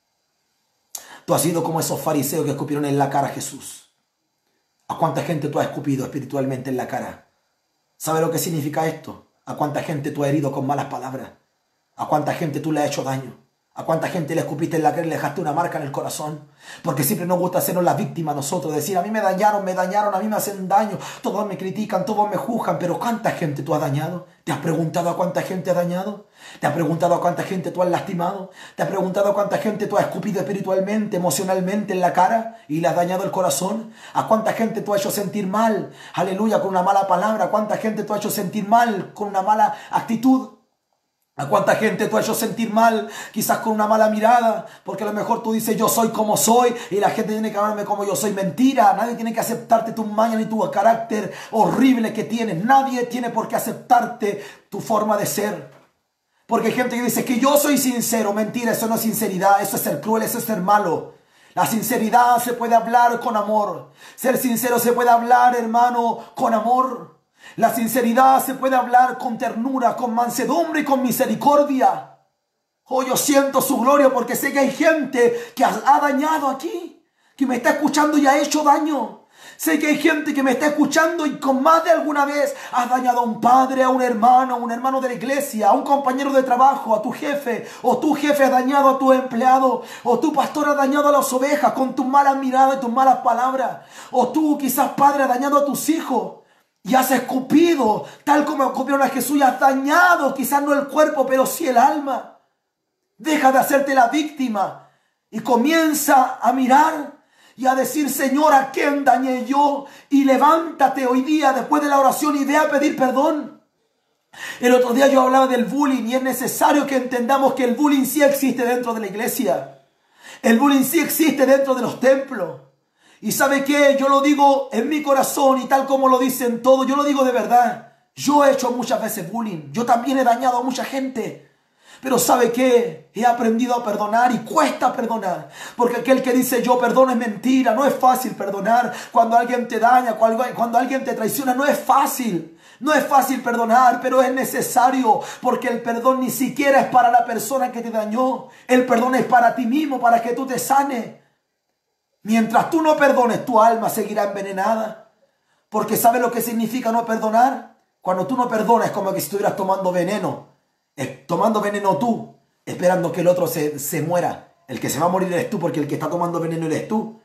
Tú has sido como esos fariseos que escupieron en la cara a Jesús. ¿A cuánta gente tú has escupido espiritualmente en la cara? ¿Sabe lo que significa esto? ¿A cuánta gente tú has herido con malas palabras? ¿A cuánta gente tú le has hecho daño? ¿A cuánta gente le escupiste en la cara y le dejaste una marca en el corazón? Porque siempre nos gusta hacernos las víctimas nosotros. Decir, a mí me dañaron, me dañaron, a mí me hacen daño. Todos me critican, todos me juzgan. Pero ¿cuánta gente tú has dañado? ¿Te has preguntado a cuánta gente has dañado? ¿Te has preguntado a cuánta gente tú has lastimado? ¿Te has preguntado a cuánta gente tú has escupido espiritualmente, emocionalmente en la cara y le has dañado el corazón? ¿A cuánta gente tú has hecho sentir mal? Aleluya, con una mala palabra. ¿A cuánta gente tú has hecho sentir mal con una mala actitud? ¿A cuánta gente tú has hecho sentir mal? Quizás con una mala mirada, porque a lo mejor tú dices yo soy como soy y la gente tiene que amarme como yo soy. Mentira, nadie tiene que aceptarte tu maña ni tu carácter horrible que tienes. Nadie tiene por qué aceptarte tu forma de ser. Porque hay gente que dice que yo soy sincero. Mentira, eso no es sinceridad, eso es ser cruel, eso es ser malo. La sinceridad se puede hablar con amor. Ser sincero se puede hablar, hermano, con amor. La sinceridad se puede hablar con ternura, con mansedumbre y con misericordia. Oh, yo siento su gloria porque sé que hay gente que ha dañado aquí, que me está escuchando y ha hecho daño. Sé que hay gente que me está escuchando y con más de alguna vez has dañado a un padre, a un hermano, a un hermano de la iglesia, a un compañero de trabajo, a tu jefe, o tu jefe ha dañado a tu empleado, o tu pastor ha dañado a las ovejas con tus malas miradas y tus malas palabras, o tú quizás padre ha dañado a tus hijos. Y has escupido, tal como escupieron a Jesús, y has dañado, quizás no el cuerpo, pero sí el alma. Deja de hacerte la víctima y comienza a mirar y a decir, Señor, ¿a quién dañé yo? Y levántate hoy día después de la oración y ve a pedir perdón. El otro día yo hablaba del bullying y es necesario que entendamos que el bullying sí existe dentro de la iglesia. El bullying sí existe dentro de los templos. Y ¿sabe qué? Yo lo digo en mi corazón y tal como lo dicen todos, yo lo digo de verdad. Yo he hecho muchas veces bullying. Yo también he dañado a mucha gente. Pero ¿sabe qué? He aprendido a perdonar y cuesta perdonar. Porque aquel que dice yo perdono es mentira. No es fácil perdonar. Cuando alguien te daña, cuando, cuando alguien te traiciona, no es fácil. No es fácil perdonar, pero es necesario. Porque el perdón ni siquiera es para la persona que te dañó. El perdón es para ti mismo, para que tú te sanes. Mientras tú no perdones, tu alma seguirá envenenada. Porque ¿sabes lo que significa no perdonar? Cuando tú no perdonas es como que si estuvieras tomando veneno. Eh, tomando veneno tú, esperando que el otro se, se muera. El que se va a morir eres tú, porque el que está tomando veneno eres tú.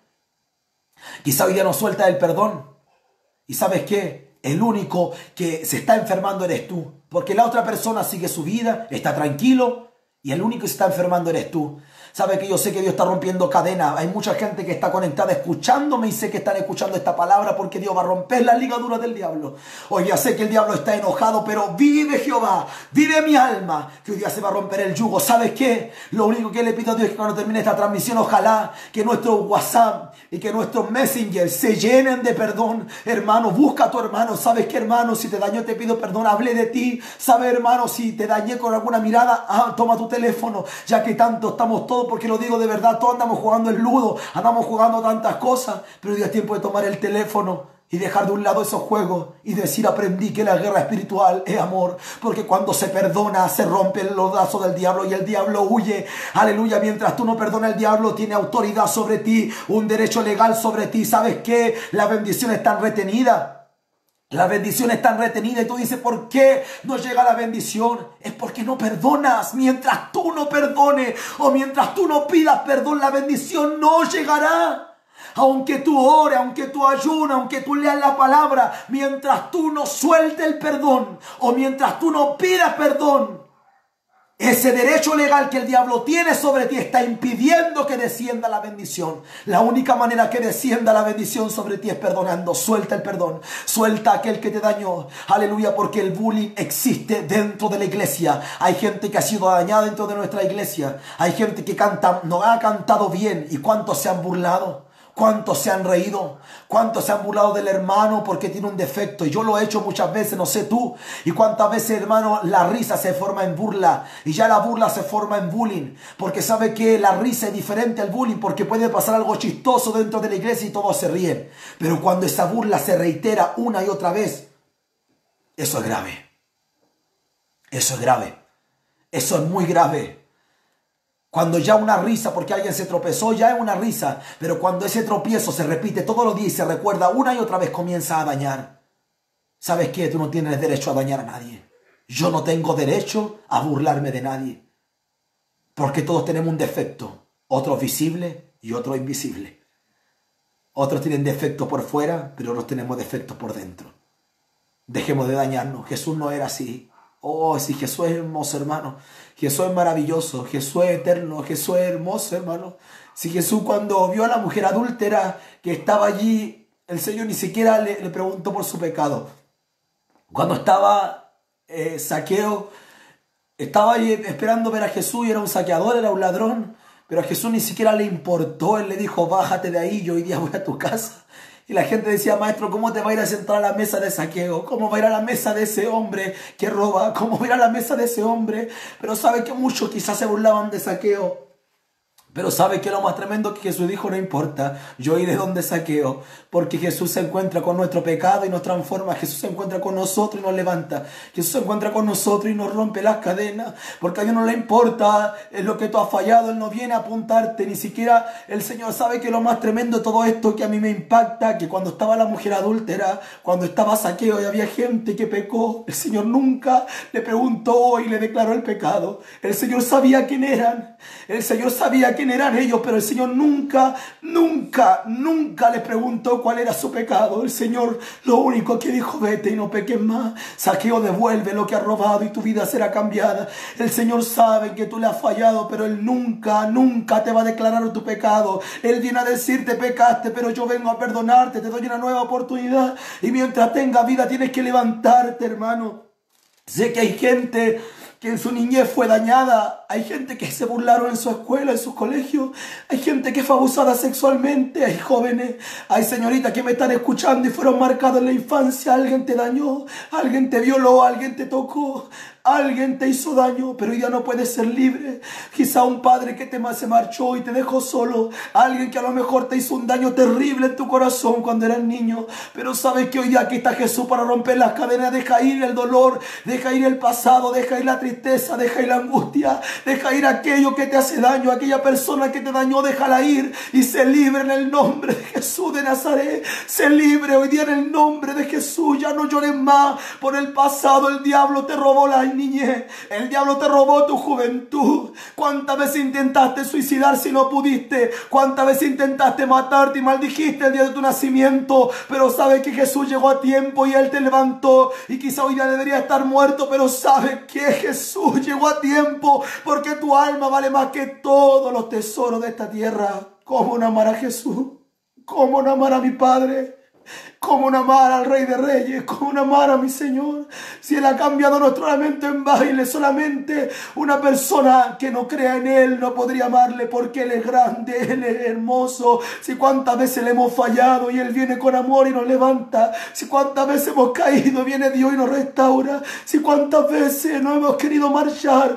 Quizá hoy día no suelta el perdón. ¿Y sabes qué? El único que se está enfermando eres tú. Porque la otra persona sigue su vida, está tranquilo. Y el único que se está enfermando eres tú. Sabe que yo sé que Dios está rompiendo cadenas. Hay mucha gente que está conectada escuchándome y sé que están escuchando esta palabra porque Dios va a romper las ligaduras del diablo. Hoy ya sé que el diablo está enojado, pero vive Jehová, vive mi alma, que hoy día se va a romper el yugo. ¿Sabes qué? Lo único que le pido a Dios es que cuando termine esta transmisión, ojalá que nuestro WhatsApp y que nuestros Messenger se llenen de perdón. Hermano, busca a tu hermano. ¿Sabes qué, hermano? Si te dañó, te pido perdón. Hablé de ti. ¿Sabes, hermano? Si te dañé con alguna mirada, ah, toma tu teléfono, ya que tanto estamos todos, porque lo digo de verdad, todos andamos jugando el ludo, andamos jugando tantas cosas, pero hoy es tiempo de tomar el teléfono, y dejar de un lado esos juegos y decir: aprendí que la guerra espiritual es amor, porque cuando se perdona se rompen los lazos del diablo y el diablo huye. Aleluya. Mientras tú no perdonas, el diablo tiene autoridad sobre ti, un derecho legal sobre ti. ¿Sabes qué? Las bendiciones están retenidas. Las bendiciones están retenidas y tú dices: ¿por qué no llega la bendición? Es porque no perdonas. Mientras tú no perdones o mientras tú no pidas perdón, la bendición no llegará. Aunque tú ores, aunque tú ayunas, aunque tú leas la palabra, mientras tú no sueltes el perdón o mientras tú no pidas perdón, ese derecho legal que el diablo tiene sobre ti está impidiendo que descienda la bendición. La única manera que descienda la bendición sobre ti es perdonando. Suelta el perdón. Suelta a aquel que te dañó. Aleluya, porque el bullying existe dentro de la iglesia. Hay gente que ha sido dañada dentro de nuestra iglesia. Hay gente que canta, no ha cantado bien. ¿Y cuántos se han burlado? ¿Cuántos se han reído? ¿Cuántos se han burlado del hermano porque tiene un defecto? Y yo lo he hecho muchas veces, no sé tú. Y cuántas veces, hermano, la risa se forma en burla. Y ya la burla se forma en bullying. Porque sabe que la risa es diferente al bullying. Porque puede pasar algo chistoso dentro de la iglesia y todos se ríen. Pero cuando esa burla se reitera una y otra vez, eso es grave. Eso es grave. Eso es muy grave. Cuando ya una risa, porque alguien se tropezó, ya es una risa. Pero cuando ese tropiezo se repite todos los días y se recuerda una y otra vez, comienza a dañar. ¿Sabes qué? Tú no tienes derecho a dañar a nadie. Yo no tengo derecho a burlarme de nadie. Porque todos tenemos un defecto. Otros visibles y otros invisibles. Otros tienen defectos por fuera, pero otros tenemos defectos por dentro. Dejemos de dañarnos. Jesús no era así. Oh, sí, Jesús es hermoso, hermano. Jesús es maravilloso. Jesús es eterno. Jesús es hermoso, hermano. Si Jesús, cuando vio a la mujer adúltera que estaba allí, el Señor ni siquiera le, le preguntó por su pecado. Cuando estaba eh, Zaqueo, estaba ahí esperando ver a Jesús y era un saqueador, era un ladrón. Pero a Jesús ni siquiera le importó. Él le dijo: bájate de ahí, yo hoy día voy a tu casa. Y la gente decía: maestro, ¿cómo te va a ir a sentar a la mesa de Zaqueo? ¿Cómo va a ir a la mesa de ese hombre que roba? ¿Cómo va a ir a la mesa de ese hombre? Pero sabe que muchos quizás se burlaban de Zaqueo. Pero ¿sabe qué es lo más tremendo? Que Jesús dijo: no importa, yo iré donde Zaqueo. Porque Jesús se encuentra con nuestro pecado y nos transforma. Jesús se encuentra con nosotros y nos levanta. Jesús se encuentra con nosotros y nos rompe las cadenas. Porque a Dios no le importa es lo que tú has fallado. Él no viene a apuntarte. Ni siquiera el Señor sabe que lo más tremendo de todo esto, que a mí me impacta, que cuando estaba la mujer adúltera, cuando estaba Zaqueo y había gente que pecó, el Señor nunca le preguntó y le declaró el pecado. El Señor sabía quién eran. El Señor sabía quién eran ellos, pero el Señor nunca, nunca, nunca les preguntó cuál era su pecado. El Señor lo único que dijo: vete y no peques más. Zaqueo, devuelve lo que has robado y tu vida será cambiada. El Señor sabe que tú le has fallado, pero Él nunca, nunca te va a declarar tu pecado. Él viene a decirte: pecaste, pero yo vengo a perdonarte, te doy una nueva oportunidad. Y mientras tenga vida tienes que levantarte, hermano. Sé que hay gente que en su niñez fue dañada. Hay gente que se burlaron en su escuela, en su colegio. Hay gente que fue abusada sexualmente. Hay jóvenes, hay señoritas que me están escuchando y fueron marcados en la infancia. Alguien te dañó, alguien te violó, alguien te tocó, alguien te hizo daño, pero hoy día no puedes ser libre. Quizá un padre que te se marchó y te dejó solo. Alguien que a lo mejor te hizo un daño terrible en tu corazón cuando eras niño. Pero sabes que hoy día aquí está Jesús para romper las cadenas. Deja ir el dolor, deja ir el pasado, deja ir la tristeza, deja ir la angustia, deja ir aquello que te hace daño, aquella persona que te dañó, déjala ir y sé libre en el nombre de Jesús de Nazaret. Sé libre hoy día en el nombre de Jesús. Ya no llores más por el pasado. El diablo te robó la niñez, el diablo te robó tu juventud. ¿Cuántas veces intentaste suicidar si no pudiste? ¿Cuántas veces intentaste matarte y maldijiste el día de tu nacimiento? Pero sabes que Jesús llegó a tiempo y Él te levantó. Y quizá hoy día debería estar muerto, pero sabes que Jesús llegó a tiempo, porque tu alma vale más que todos los tesoros de esta tierra. ¿Cómo no amar a Jesús? ¿Cómo no amar a mi Padre? ¿Cómo no amar al Rey de Reyes? ¿Cómo no amar a mi Señor? Si Él ha cambiado nuestro lamento en baile, solamente una persona que no crea en Él no podría amarle, porque Él es grande, Él es hermoso. Si cuántas veces le hemos fallado y Él viene con amor y nos levanta. Si cuántas veces hemos caído, viene Dios y nos restaura. Si cuántas veces no hemos querido marchar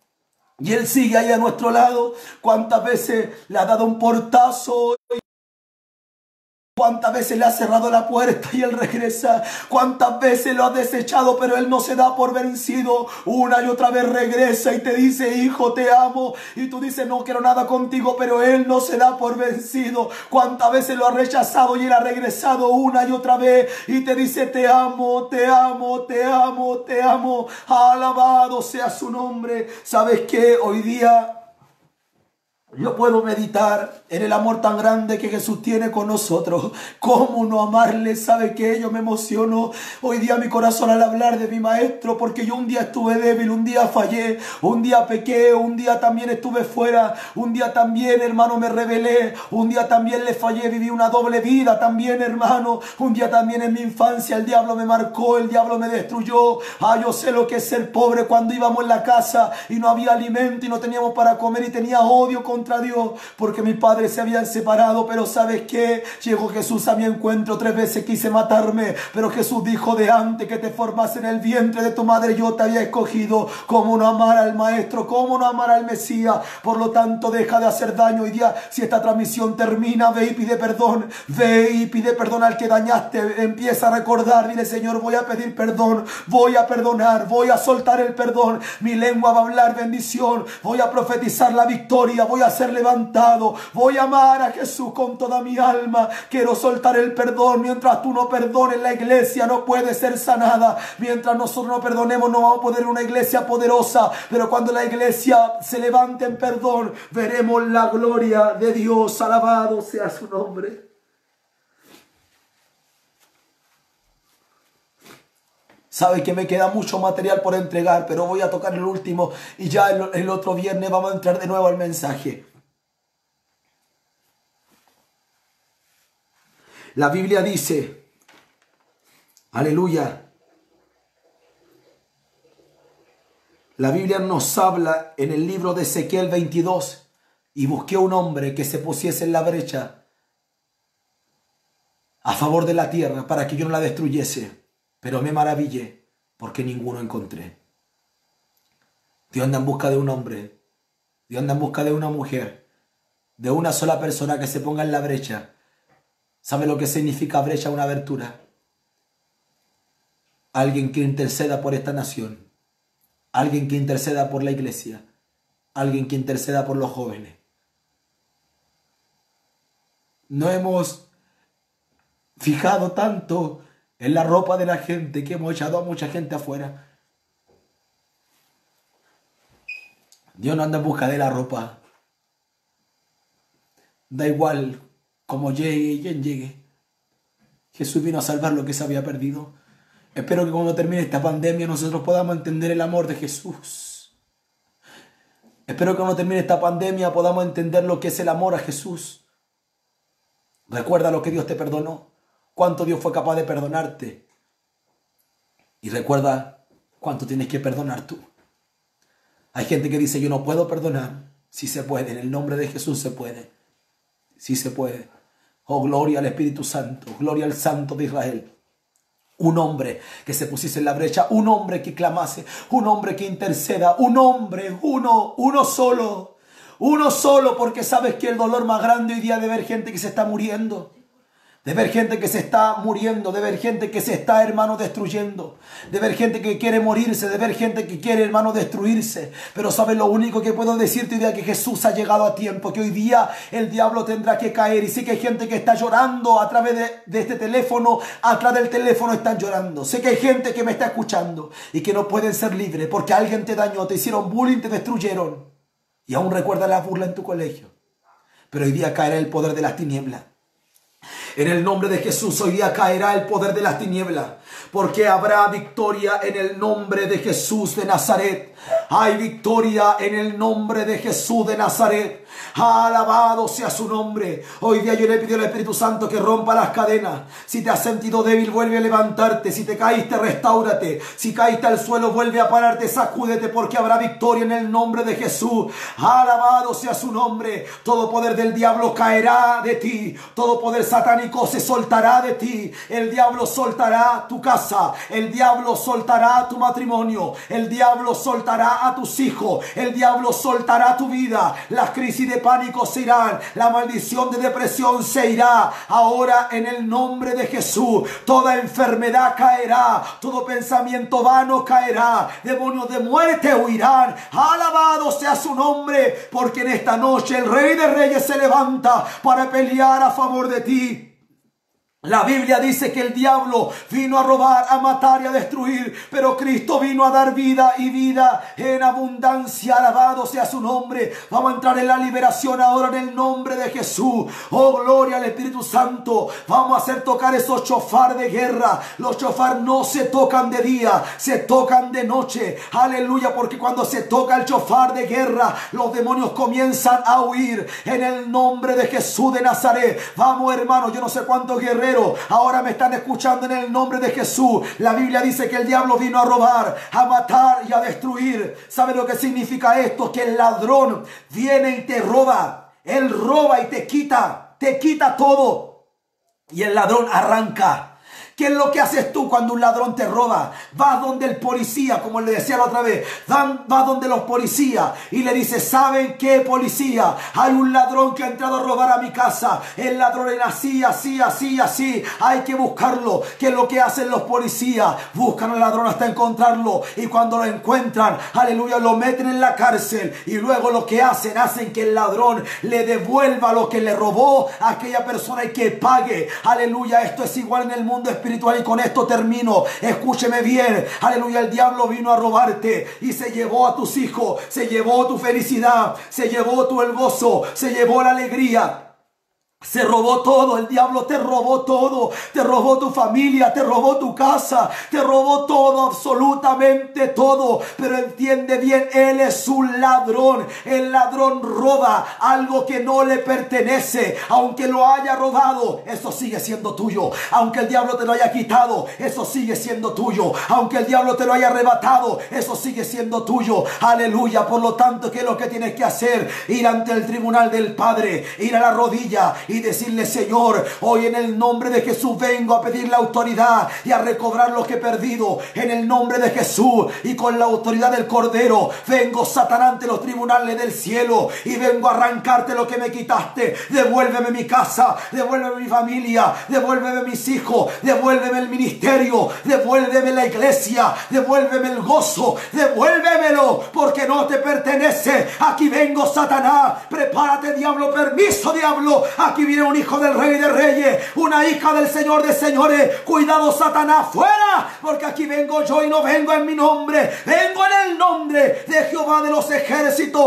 y Él sigue ahí a nuestro lado. Cuántas veces le ha dado un portazo ¿Cuántas veces le has cerrado la puerta y Él regresa? ¿Cuántas veces lo has desechado pero Él no se da por vencido? Una y otra vez regresa y te dice, hijo, te amo. Y tú dices, no quiero nada contigo, pero Él no se da por vencido. ¿Cuántas veces lo has rechazado y Él ha regresado una y otra vez? Y te dice, te amo, te amo, te amo, te amo. Alabado sea su nombre. ¿Sabes qué? Hoy día yo puedo meditar en el amor tan grande que Jesús tiene con nosotros. ¿Cómo no amarle? ¿Sabe qué? Yo me emociono hoy día mi corazón al hablar de mi maestro, porque yo un día estuve débil, un día fallé, un día pequé, un día también estuve fuera, un día también, hermano, me rebelé, un día también le fallé, viví una doble vida también, hermano. Un día también en mi infancia el diablo me marcó, el diablo me destruyó. Ah, yo sé lo que es ser pobre cuando íbamos en la casa y no había alimento y no teníamos para comer y tenía odio con contra Dios porque mis padres se habían separado. Pero ¿sabes qué? Llegó Jesús a mi encuentro. Tres veces quise matarme, pero Jesús dijo, de antes que te formas en el vientre de tu madre yo te había escogido. ¿Cómo no amar al Maestro? ¿Cómo no amar al Mesías? Por lo tanto, deja de hacer daño hoy día. Si esta transmisión termina, ve y pide perdón. Ve y pide perdón al que dañaste. Empieza a recordar, dile, Señor, voy a pedir perdón, voy a perdonar, voy a soltar el perdón. Mi lengua va a hablar bendición, voy a profetizar la victoria, voy a ser levantado, voy a amar a Jesús con toda mi alma. Quiero soltar el perdón. Mientras tú no perdones, la iglesia no puede ser sanada. Mientras nosotros no perdonemos, no vamos a poder una iglesia poderosa. Pero cuando la iglesia se levante en perdón, veremos la gloria de Dios. Alabado sea su nombre. Sabe que me queda mucho material por entregar, pero voy a tocar el último y ya el, el otro viernes vamos a entrar de nuevo al mensaje. La Biblia dice, aleluya, la Biblia nos habla en el libro de Ezequiel veintidós, y busqué un hombre que se pusiese en la brecha a favor de la tierra para que yo no la destruyese. Pero me maravillé porque ninguno encontré. Dios anda en busca de un hombre. Dios anda en busca de una mujer. De una sola persona que se ponga en la brecha. ¿Sabe lo que significa brecha? Una abertura. Alguien que interceda por esta nación. Alguien que interceda por la iglesia. Alguien que interceda por los jóvenes. No hemos fijado tanto en la ropa de la gente, que hemos echado a mucha gente afuera. Dios no anda en busca de la ropa. Da igual cómo llegue y quién llegue. Jesús vino a salvar lo que se había perdido. Espero que cuando termine esta pandemia nosotros podamos entender el amor de Jesús. Espero que cuando termine esta pandemia podamos entender lo que es el amor a Jesús. Recuerda lo que Dios te perdonó. Cuánto Dios fue capaz de perdonarte. Y recuerda cuánto tienes que perdonar tú. Hay gente que dice, yo no puedo perdonar. Sí se puede, en el nombre de Jesús se puede. Sí se puede. Oh, gloria al Espíritu Santo, gloria al Santo de Israel. Un hombre que se pusiese en la brecha, un hombre que clamase, un hombre que interceda, un hombre, uno, uno solo. Uno solo, porque sabes que el dolor más grande hoy día de ver gente que se está muriendo. De ver gente que se está muriendo, de ver gente que se está, hermano, destruyendo, de ver gente que quiere morirse, de ver gente que quiere, hermano, destruirse. Pero ¿sabes lo único que puedo decirte hoy día? Que Jesús ha llegado a tiempo, que hoy día el diablo tendrá que caer. Y sé que hay gente que está llorando a través de, de este teléfono, atrás del teléfono están llorando. Sé que hay gente que me está escuchando y que no pueden ser libres porque alguien te dañó, te hicieron bullying, te destruyeron. Y aún recuerda la burla en tu colegio. Pero hoy día caerá el poder de las tinieblas. En el nombre de Jesús hoy día caerá el poder de las tinieblas, porque habrá victoria en el nombre de Jesús de Nazaret. Hay victoria en el nombre de Jesús de Nazaret. Alabado sea su nombre. Hoy día yo le pido al Espíritu Santo que rompa las cadenas. Si te has sentido débil, vuelve a levantarte. Si te caíste, restáurate. Si caíste al suelo, vuelve a pararte, sacúdete, porque habrá victoria en el nombre de Jesús. Alabado sea su nombre. Todo poder del diablo caerá de ti. Todo poder satánico se soltará de ti. El diablo soltará tu casa. El diablo soltará tu matrimonio. El diablo soltará a tus hijos. El diablo soltará tu vida. Las crisis crisis de pánico se irán. La maldición de depresión se irá. Ahora en el nombre de Jesús, toda enfermedad caerá. Todo pensamiento vano caerá. Demonios de muerte huirán. Alabado sea su nombre, porque en esta noche el Rey de Reyes se levanta para pelear a favor de ti. La Biblia dice que el diablo vino a robar, a matar y a destruir, pero Cristo vino a dar vida y vida en abundancia. Alabado sea su nombre. Vamos a entrar en la liberación ahora en el nombre de Jesús. Oh, gloria al Espíritu Santo. Vamos a hacer tocar esos chofar de guerra. Los chofar no se tocan de día, se tocan de noche. Aleluya, porque cuando se toca el chofar de guerra, los demonios comienzan a huir en el nombre de Jesús de Nazaret. Vamos, hermano, yo no sé cuántos guerreros ahora me están escuchando en el nombre de Jesús. La Biblia dice que el diablo vino a robar, a matar y a destruir. ¿Sabe lo que significa esto? Que el ladrón viene y te roba. Él roba y te quita, te quita todo. Y el ladrón arranca. ¿Qué es lo que haces tú cuando un ladrón te roba? Vas donde el policía, como le decía la otra vez, vas donde los policías y le dices, ¿saben qué, policía? Hay un ladrón que ha entrado a robar a mi casa. El ladrón es así, así, así, así. Hay que buscarlo. ¿Qué es lo que hacen los policías? Buscan al ladrón hasta encontrarlo. Y cuando lo encuentran, aleluya, lo meten en la cárcel. Y luego lo que hacen, hacen que el ladrón le devuelva lo que le robó a aquella persona y que pague. Aleluya, esto es igual en el mundo espiritual. Espiritual, y con esto termino. Escúcheme bien. Aleluya, el diablo vino a robarte y se llevó a tus hijos, se llevó tu felicidad, se llevó tu el gozo, se llevó la alegría. Se robó todo, el diablo te robó todo, te robó tu familia, te robó tu casa, te robó todo, absolutamente todo. Pero entiende bien, él es un ladrón. El ladrón roba algo que no le pertenece. Aunque lo haya robado, eso sigue siendo tuyo. Aunque el diablo te lo haya quitado, eso sigue siendo tuyo. Aunque el diablo te lo haya arrebatado, eso sigue siendo tuyo. Aleluya. Por lo tanto, ¿qué es lo que tienes que hacer? Ir ante el tribunal del Padre, ir a la rodilla y decirle, Señor, hoy en el nombre de Jesús vengo a pedir la autoridad y a recobrar lo que he perdido. En el nombre de Jesús y con la autoridad del Cordero, vengo, Satanás, ante los tribunales del cielo y vengo a arrancarte lo que me quitaste. Devuélveme mi casa, devuélveme mi familia, devuélveme mis hijos, devuélveme el ministerio, devuélveme la iglesia, devuélveme el gozo, devuélvemelo, porque no te pertenece. Aquí vengo, Satanás, prepárate, diablo, permiso, diablo. Aquí viene un hijo del Rey de Reyes, una hija del Señor de Señores. Cuidado, Satanás, fuera, porque aquí vengo yo y no vengo en mi nombre, vengo en el nombre de Jehová de los ejércitos.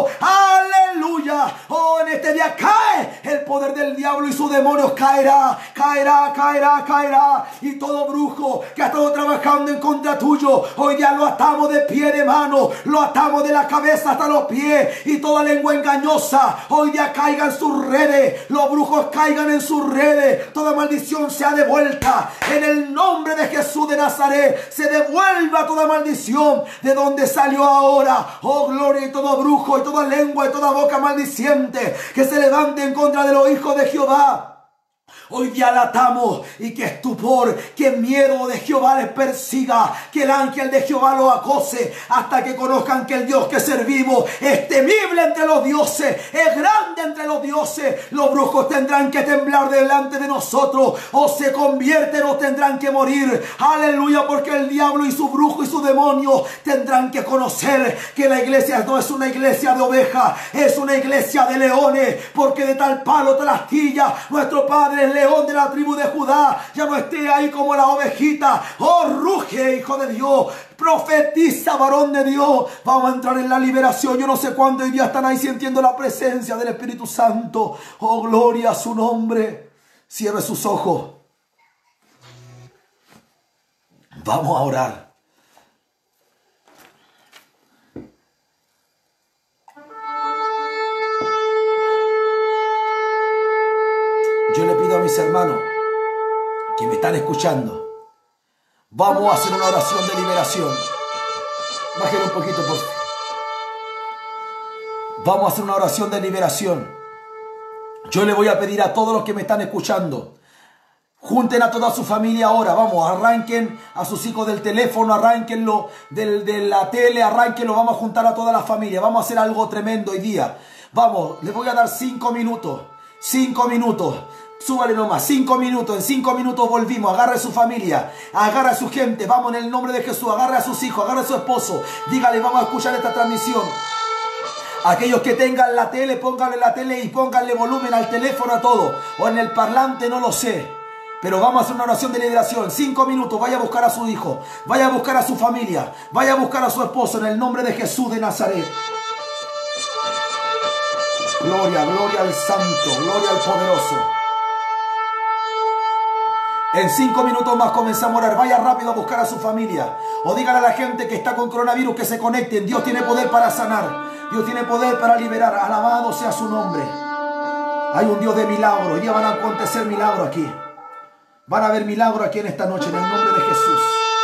Aleluya. Oh, en este día cae el poder del diablo y sus demonios. Caerá, caerá, caerá, caerá. Y todo brujo que ha estado trabajando en contra tuyo, hoy día lo atamos de pie, de mano, lo atamos de la cabeza hasta los pies. Y toda lengua engañosa, hoy día caiga en sus redes. Los brujos caigan en sus redes. Toda maldición sea devuelta en el nombre de Jesús de Nazaret. Se devuelva toda maldición de donde salió ahora. Oh, gloria. Y todo brujo y toda lengua y toda boca maldiciente que se levante en contra de los hijos de Jehová, hoy día la atamos. Y que estupor, que miedo de Jehová les persiga, que el ángel de Jehová los acose, hasta que conozcan que el Dios que servimos es temible entre los dioses, es grande entre los dioses. Los brujos tendrán que temblar delante de nosotros, o se convierten o tendrán que morir. Aleluya, porque el diablo y su brujo y su demonio tendrán que conocer que la iglesia no es una iglesia de ovejas, es una iglesia de leones, porque de tal palo tal astilla nuestro Padre es león de la tribu de Judá. Ya no esté ahí como la ovejita. Oh, ruge, hijo de Dios. Profetiza, varón de Dios. Vamos a entrar en la liberación. Yo no sé cuándo hoy día están ahí sintiendo la presencia del Espíritu Santo. Oh, gloria a su nombre. Cierre sus ojos. Vamos a orar. Yo le pido a mis hermanos que me están escuchando, vamos a hacer una oración de liberación. Bajen un poquito, por favor. Vamos a hacer una oración de liberación. Yo le voy a pedir a todos los que me están escuchando, junten a toda su familia ahora. Vamos, arranquen a sus hijos del teléfono, arránquenlo del, de la tele, arránquenlo. Vamos a juntar a toda la familia. Vamos a hacer algo tremendo hoy día. Vamos, les voy a dar cinco minutos. Cinco minutos. Súbale nomás, cinco minutos, en cinco minutos volvimos. Agarre a su familia, agarre a su gente. Vamos en el nombre de Jesús, agarre a sus hijos, agarre a su esposo. Dígale, vamos a escuchar esta transmisión. Aquellos que tengan la tele, pónganle la tele y pónganle volumen al teléfono, a todo. O en el parlante, no lo sé. Pero vamos a hacer una oración de liberación. Cinco minutos, vaya a buscar a su hijo, vaya a buscar a su familia, vaya a buscar a su esposo en el nombre de Jesús de Nazaret. Gloria, gloria al Santo, gloria al Poderoso. En cinco minutos más comenzamos a orar. Vaya rápido a buscar a su familia. O díganle a la gente que está con coronavirus que se conecten. Dios tiene poder para sanar. Dios tiene poder para liberar. Alabado sea su nombre. Hay un Dios de milagro. Hoy día van a acontecer milagros aquí. Van a haber milagros aquí en esta noche en el nombre de Jesús.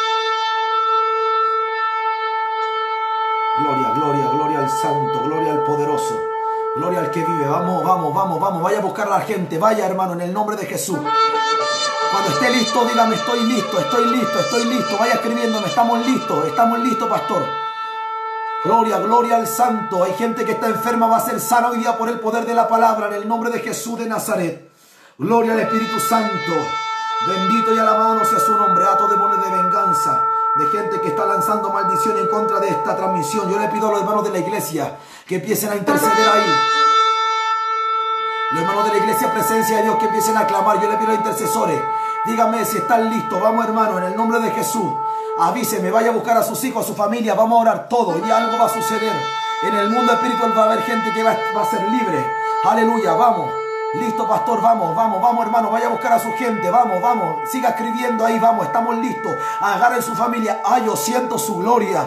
Gloria, gloria, gloria al Santo. Gloria al Poderoso. Gloria al que vive. Vamos, vamos, vamos, vamos. Vaya a buscar a la gente. Vaya, hermano, en el nombre de Jesús. Cuando esté listo, dígame, estoy listo, estoy listo, estoy listo. Vaya escribiéndome, estamos listos, estamos listos, pastor. Gloria, gloria al Santo. Hay gente que está enferma, va a ser sana hoy día por el poder de la palabra, en el nombre de Jesús de Nazaret. Gloria al Espíritu Santo. Bendito y alabado sea su nombre. Ato demonios de venganza, de gente que está lanzando maldición en contra de esta transmisión. Yo le pido a los hermanos de la iglesia que empiecen a interceder ahí. Los hermanos de la iglesia, presencia de Dios, que empiecen a clamar. Yo le pido a los intercesores, díganme si están listos. Vamos, hermano, en el nombre de Jesús. Avíseme, vaya a buscar a sus hijos, a su familia. Vamos a orar todo y algo va a suceder. En el mundo espiritual va a haber gente que va, va a ser libre. Aleluya, vamos. Listo, pastor, vamos, vamos, vamos, hermano. Vaya a buscar a su gente, vamos, vamos. Siga escribiendo ahí, vamos, estamos listos. Agarren su familia. Ay, yo siento su gloria.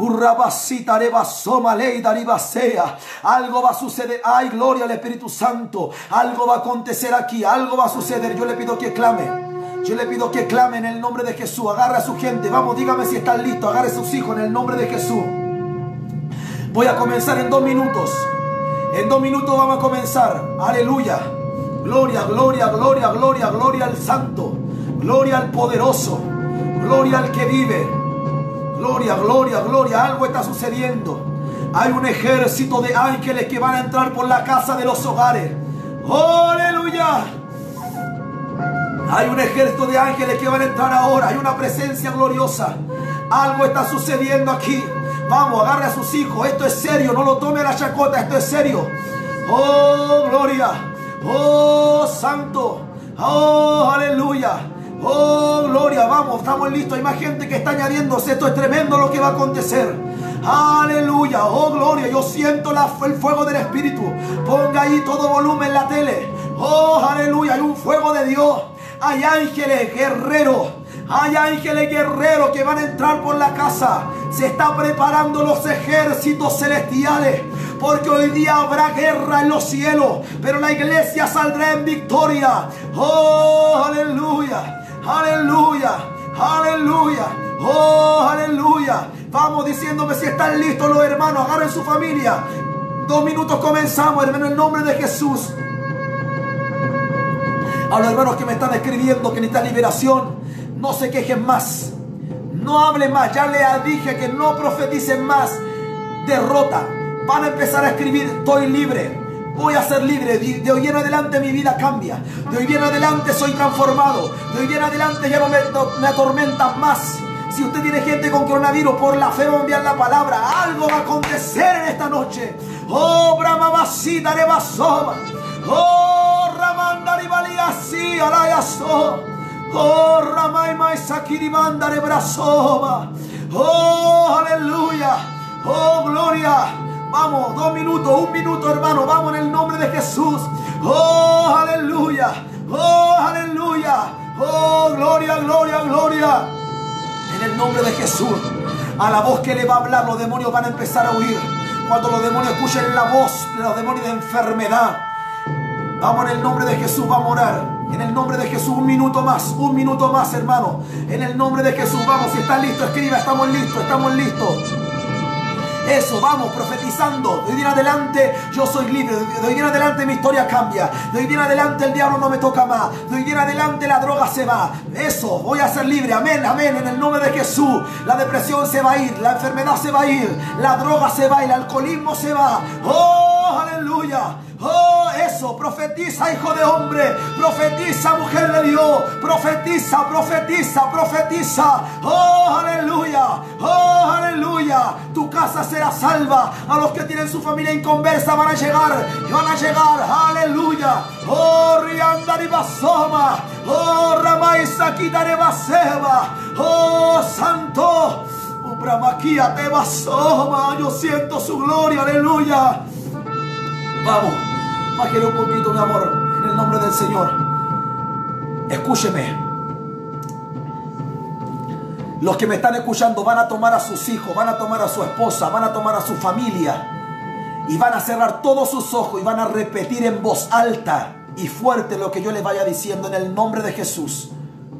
Algo va a suceder. Ay, gloria al Espíritu Santo. Algo va a acontecer aquí, algo va a suceder. Yo le pido que clame. Yo le pido que clame en el nombre de Jesús. Agarre a su gente. Vamos, dígame si están listos. Agarre a sus hijos en el nombre de Jesús. Voy a comenzar en dos minutos. En dos minutos vamos a comenzar. Aleluya. Gloria, gloria, gloria, gloria, gloria al Santo. Gloria al Poderoso. Gloria al que vive. Gloria, gloria, gloria. Algo está sucediendo. Hay un ejército de ángeles que van a entrar por la casa de los hogares. Aleluya. Hay un ejército de ángeles que van a entrar ahora. Hay una presencia gloriosa. Algo está sucediendo aquí. Vamos, agarre a sus hijos. Esto es serio. No lo tome a la chacota. Esto es serio. Oh, gloria. Oh, santo. Oh, aleluya. Oh, gloria. Vamos, estamos listos. Hay más gente que está añadiéndose. Esto es tremendo lo que va a acontecer. Aleluya. Oh, gloria. Yo siento la, el fuego del Espíritu. Ponga ahí todo volumen en la tele. Oh, aleluya. Hay un fuego de Dios. Hay ángeles guerreros. Hay ángeles guerreros que van a entrar por la casa. Se están preparando los ejércitos celestiales. Porque hoy día habrá guerra en los cielos. Pero la iglesia saldrá en victoria. Oh, aleluya. Aleluya. Aleluya. Oh, aleluya. Vamos diciéndome si están listos los hermanos. Agarren su familia. Dos minutos comenzamos, hermano, en el nombre de Jesús. A los hermanos que me están escribiendo que necesitan liberación, no se quejen más. No hablen más. Ya les dije que no profeticen más derrota. Van a empezar a escribir: estoy libre. Voy a ser libre. De hoy en adelante mi vida cambia. De hoy en adelante soy transformado. De hoy en adelante ya no me, no, me atormentan más. Si usted tiene gente con coronavirus, por la fe va a enviar la palabra. Algo va a acontecer en esta noche. Oh, Brahmavasita de Basoma. Oh, Ramandari Baliasi Alayaso. Oh, Ramay Maisakiribanda de Brasoma. Oh, aleluya. Oh, gloria. Vamos, dos minutos, un minuto, hermano. Vamos en el nombre de Jesús. Oh, aleluya. Oh, aleluya. Oh, gloria, gloria, gloria. En el nombre de Jesús. A la voz que le va a hablar, los demonios van a empezar a huir. Cuando los demonios escuchen la voz de los demonios de enfermedad. Vamos en el nombre de Jesús, vamos a orar. En el nombre de Jesús, un minuto más, un minuto más, hermano. En el nombre de Jesús, vamos, si están listos, escriba, estamos listos, estamos listos. Eso, vamos, profetizando. De hoy en adelante yo soy libre. De hoy en adelante mi historia cambia. De hoy en adelante el diablo no me toca más. De hoy en adelante la droga se va. Eso, voy a ser libre. Amén, amén. En el nombre de Jesús. La depresión se va a ir. La enfermedad se va a ir. La droga se va. El alcoholismo se va. ¡Oh! Oh, aleluya. Oh, eso, profetiza, hijo de hombre. Profetiza, mujer de Dios. Profetiza, profetiza, profetiza. Oh, aleluya. Oh, aleluya. Tu casa será salva. A los que tienen su familia inconversa van a llegar. Van a llegar. Aleluya. Oh, rianda de basoma. Oh, ramaisa quitare baseba. Oh, santo. Bramaquia te basoma. Yo siento su gloria. Aleluya. Vamos. Bájale un poquito, mi amor, en el nombre del Señor. Escúcheme. Los que me están escuchando van a tomar a sus hijos, van a tomar a su esposa, van a tomar a su familia y van a cerrar todos sus ojos y van a repetir en voz alta y fuerte lo que yo les vaya diciendo en el nombre de Jesús.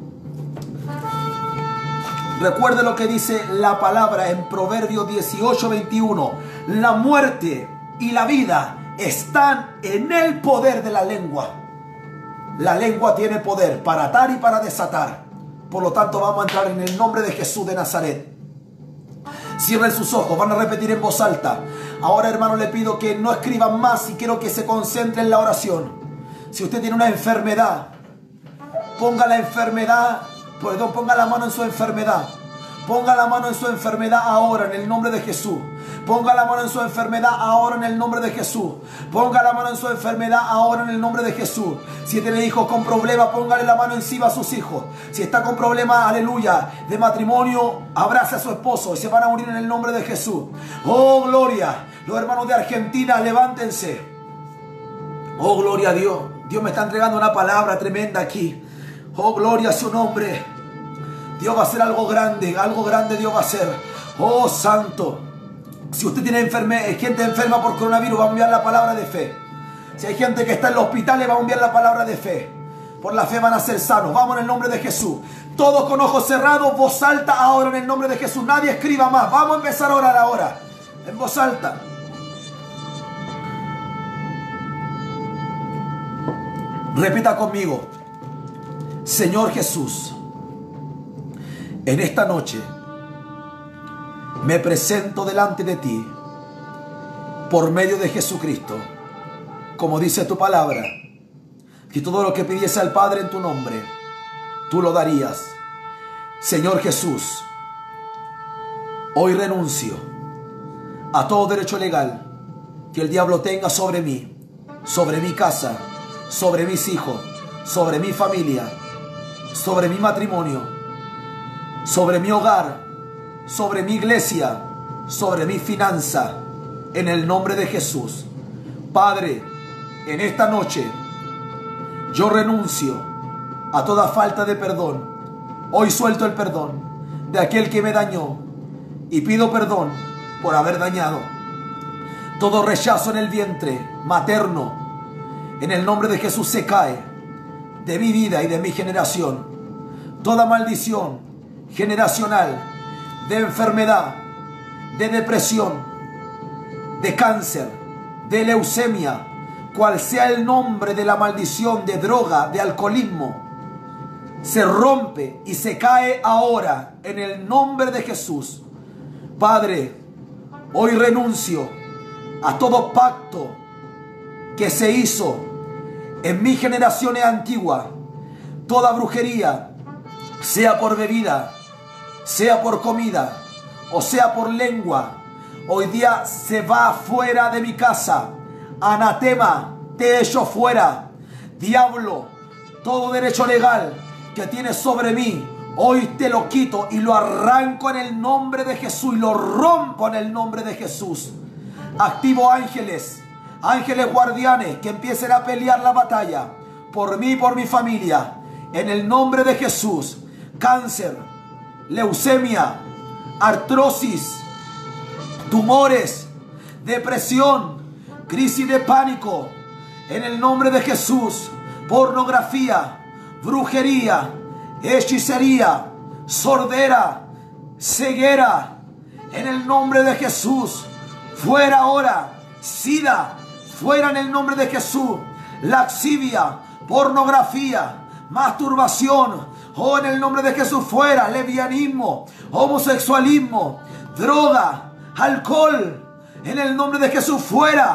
Recuerde lo que dice la palabra en Proverbios dieciocho veintiuno. La muerte y la vida están en el poder de la lengua. La lengua tiene poder para atar y para desatar. Por lo tanto, vamos a entrar en el nombre de Jesús de Nazaret. Cierren sus ojos, van a repetir en voz alta. Ahora, hermano, le pido que no escriban más y quiero que se concentren en la oración. Si usted tiene una enfermedad, ponga la enfermedad, perdón, ponga la mano en su enfermedad. Ponga la mano en su enfermedad ahora en el nombre de Jesús. Ponga la mano en su enfermedad ahora en el nombre de Jesús. Ponga la mano en su enfermedad ahora en el nombre de Jesús. Si tiene hijos con problemas, póngale la mano encima a sus hijos. Si está con problemas, aleluya, de matrimonio, abrace a su esposo y se van a unir en el nombre de Jesús. Oh, gloria. Los hermanos de Argentina, levántense. Oh, gloria a Dios. Dios me está entregando una palabra tremenda aquí. Oh, gloria a su nombre. Dios va a hacer algo grande, algo grande Dios va a hacer. Oh, santo. Si usted tiene enferme, gente enferma por coronavirus, va a enviar la palabra de fe. Si hay gente que está en los hospitales, va a enviar la palabra de fe. Por la fe van a ser sanos. Vamos en el nombre de Jesús. Todos con ojos cerrados, voz alta ahora en el nombre de Jesús. Nadie escriba más. Vamos a empezar a orar ahora. En voz alta. Repita conmigo. Señor Jesús, en esta noche me presento delante de ti por medio de Jesucristo, como dice tu palabra, que todo lo que pidiese al Padre en tu nombre, tú lo darías. Señor Jesús, hoy renuncio a todo derecho legal que el diablo tenga sobre mí, sobre mi casa, sobre mis hijos, sobre mi familia, sobre mi matrimonio, sobre mi hogar, sobre mi iglesia, sobre mi finanza, en el nombre de Jesús. Padre, en esta noche yo renuncio a toda falta de perdón. Hoy suelto el perdón de aquel que me dañó y pido perdón por haber dañado. Todo rechazo en el vientre materno, en el nombre de Jesús se cae de mi vida y de mi generación. Toda maldición generacional de enfermedad, de depresión, de cáncer, de leucemia, cual sea el nombre de la maldición, de droga, de alcoholismo, se rompe y se cae ahora en el nombre de Jesús. Padre, hoy renuncio a todo pacto que se hizo en mis generaciones antiguas, toda brujería, sea por bebida, sea por comida o sea por lengua, hoy día se va fuera de mi casa. Anatema, te echo fuera. Diablo, todo derecho legal que tienes sobre mí, hoy te lo quito y lo arranco en el nombre de Jesús y lo rompo en el nombre de Jesús. Activo ángeles, ángeles guardianes que empiecen a pelear la batalla por mí y por mi familia. En el nombre de Jesús, cáncer, leucemia, artrosis, tumores, depresión, crisis de pánico, en el nombre de Jesús, pornografía, brujería, hechicería, sordera, ceguera, en el nombre de Jesús, fuera ahora. SIDA, fuera en el nombre de Jesús. Laxivia, pornografía, masturbación, oh, en el nombre de Jesús, fuera. Lesbianismo, homosexualismo, droga, alcohol, en el nombre de Jesús, fuera.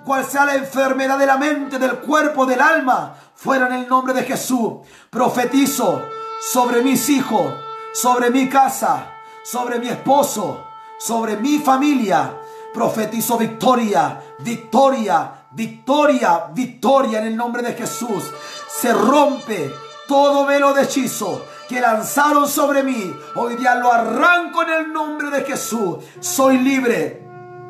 cual sea la enfermedad de la mente, del cuerpo, del alma, fuera en el nombre de Jesús. Profetizo sobre mis hijos, sobre mi casa, sobre mi esposo, sobre mi familia. Profetizo victoria, victoria, victoria, victoria en el nombre de Jesús. Se rompe todo velo de hechizo que lanzaron sobre mí. Hoy día lo arranco en el nombre de Jesús. Soy libre,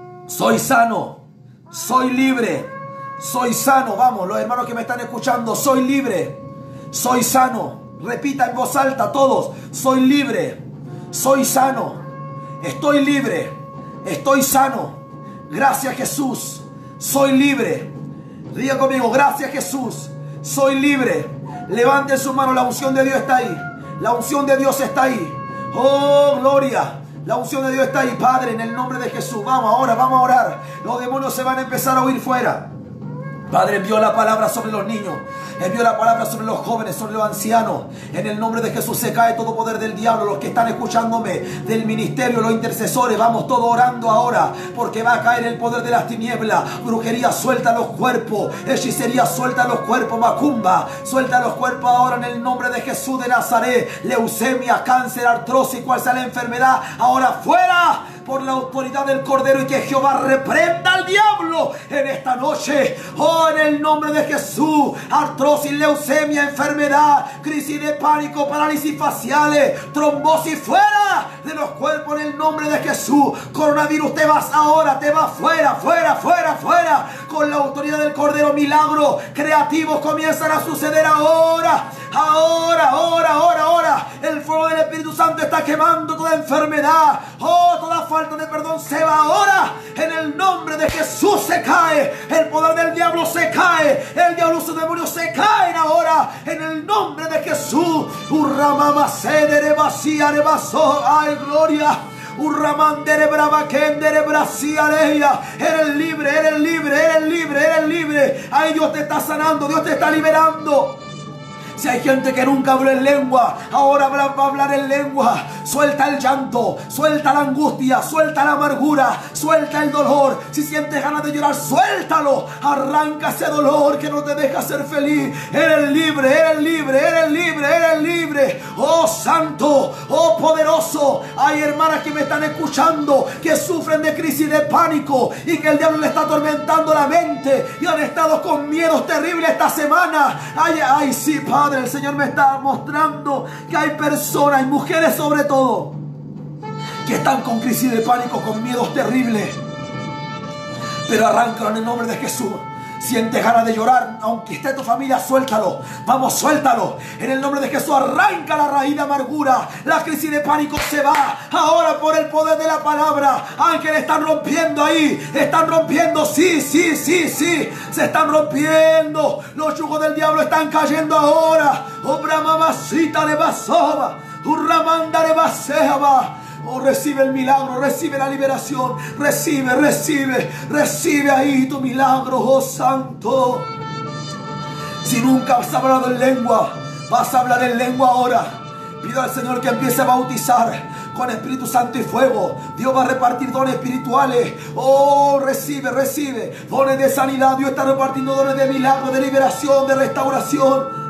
soy sano, soy libre, soy sano. Vamos, los hermanos que me están escuchando, soy libre, soy sano. Repita en voz alta todos: soy libre, soy sano, estoy libre, estoy sano. Gracias Jesús, soy libre. Diga conmigo: gracias Jesús, soy libre. Levante su mano, la unción de Dios está ahí. La unción de Dios está ahí. Oh, gloria. La unción de Dios está ahí, Padre, en el nombre de Jesús. Vamos ahora, vamos a orar. Los demonios se van a empezar a huir fuera. Padre, envió la palabra sobre los niños, envió la palabra sobre los jóvenes, sobre los ancianos. En el nombre de Jesús se cae todo poder del diablo. Los que están escuchándome del ministerio, los intercesores, vamos todos orando ahora, porque va a caer el poder de las tinieblas. Brujería, suelta los cuerpos. Hechicería, suelta los cuerpos. Macumba, suelta los cuerpos ahora en el nombre de Jesús de Nazaret. Leucemia, cáncer, artrosis, cual sea la enfermedad, ahora fuera por la autoridad del Cordero, y que Jehová reprenda al diablo en esta noche. Oh, en el nombre de Jesús. Artrosis, leucemia, enfermedad, crisis de pánico, parálisis faciales, trombosis, fuera de los cuerpos en el nombre de Jesús. Coronavirus, te vas ahora, te vas fuera, fuera, fuera, fuera. Con la autoridad del Cordero, milagros creativos comienzan a suceder ahora. Ahora, ahora, ahora, ahora. El fuego del Espíritu Santo está quemando toda enfermedad. Oh, toda falta de perdón se va ahora. En el nombre de Jesús se cae. El poder del diablo se cae. El diablo y sus demonios se caen ahora. En el nombre de Jesús. Ay, gloria. Eres libre, eres libre, eres libre, eres libre. Ay, Dios te está sanando, Dios te está liberando. Si hay gente que nunca habló en lengua, ahora va a hablar en lengua. Suelta el llanto, suelta la angustia, suelta la amargura, suelta el dolor. Si sientes ganas de llorar, suéltalo. Arranca ese dolor que no te deja ser feliz. Eres libre, eres libre, eres libre, eres libre. Oh santo, oh poderoso. Hay hermanas que me están escuchando que sufren de crisis de pánico y que el diablo le está atormentando la mente y han estado con miedos terribles esta semana. Ay, ay, sí, Padre. El Señor me está mostrando que hay personas, y mujeres sobre todo, que están con crisis de pánico, con miedos terribles. Pero arráncalo en el nombre de Jesús. Sientes ganas de llorar, aunque esté tu familia, suéltalo. Vamos, suéltalo. En el nombre de Jesús, arranca la raíz de amargura. La crisis de pánico se va. Ahora por el poder de la palabra. Ángeles están rompiendo ahí. Están rompiendo, sí, sí, sí, sí. Se están rompiendo. Los yugos del diablo están cayendo ahora. Obra mamacita de basoba. Urramanda de baseaba. Oh, recibe el milagro, recibe la liberación, recibe, recibe, recibe ahí tu milagro, oh santo. Si nunca has hablado en lengua, vas a hablar en lengua ahora. Pido al Señor que empiece a bautizar con Espíritu Santo y fuego. Dios va a repartir dones espirituales. Oh, recibe, recibe dones de sanidad. Dios está repartiendo dones de milagro, de liberación, de restauración.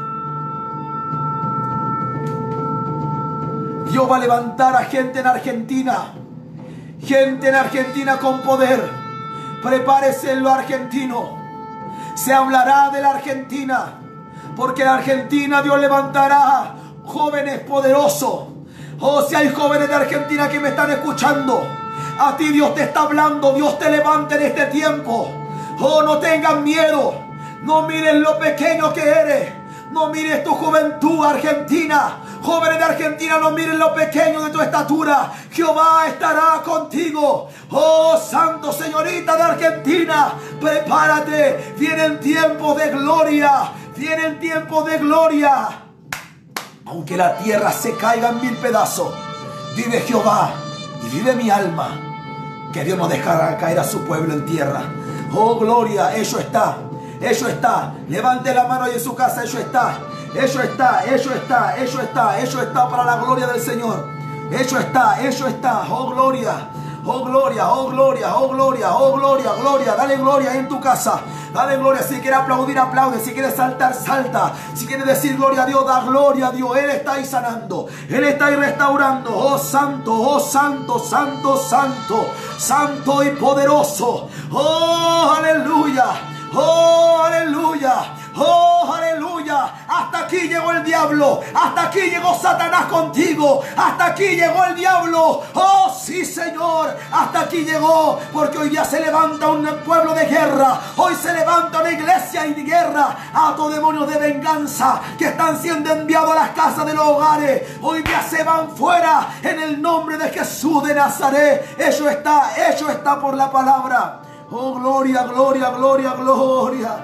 Dios va a levantar a gente en Argentina. Gente en Argentina con poder. Prepárese en lo argentino. Se hablará de la Argentina. Porque en Argentina Dios levantará jóvenes poderosos. Oh, si hay jóvenes de Argentina que me están escuchando, a ti Dios te está hablando. Dios te levanta en este tiempo. Oh, no tengan miedo. No mires lo pequeño que eres. No mires tu juventud, Argentina. Jóvenes de Argentina, no miren lo pequeño de tu estatura. Jehová estará contigo. Oh, santo, señorita de Argentina, prepárate. Vienen tiempos de gloria. Vienen tiempos de gloria. Aunque la tierra se caiga en mil pedazos, vive Jehová y vive mi alma, que Dios no dejará caer a su pueblo en tierra. Oh, gloria, eso está. Eso está. Levante la mano ahí en su casa. Eso está. Eso está. Eso está. Eso está. Eso está para la gloria del Señor. Eso está. Eso está. Oh, gloria. Oh gloria, oh gloria, oh gloria, oh gloria, gloria. Dale gloria en tu casa. Dale gloria. Si quieres aplaudir, aplaude. Si quieres saltar, salta. Si quieres decir gloria a Dios, da gloria a Dios. Él está ahí sanando. Él está ahí restaurando. Oh santo, oh santo, santo, santo. Santo y poderoso. Oh aleluya. Oh aleluya. Oh, aleluya. Hasta aquí llegó el diablo. Hasta aquí llegó Satanás contigo. Hasta aquí llegó el diablo. Oh, sí, Señor. Hasta aquí llegó. Porque hoy día se levanta un pueblo de guerra. Hoy se levanta una iglesia de guerra. A todos demonios de venganza que están siendo enviados a las casas de los hogares. Hoy día se van fuera en el nombre de Jesús de Nazaret. Eso está, eso está por la palabra. Oh, gloria, gloria, gloria, gloria.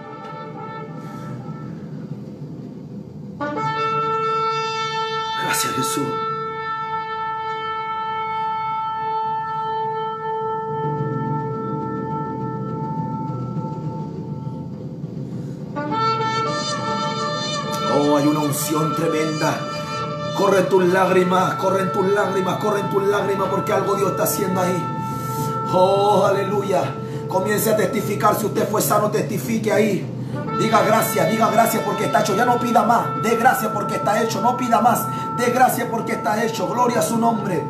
Gracias, Jesús. Oh, hay una unción tremenda. Corren tus lágrimas, corren tus lágrimas, corren tus lágrimas, porque algo Dios está haciendo ahí. Oh, aleluya. Comience a testificar. Si usted fue sano, testifique ahí. Diga gracias, diga gracias porque está hecho. Ya no pida más. Dé gracias porque está hecho. No pida más. Dé gracias porque está hecho. Gloria a su nombre.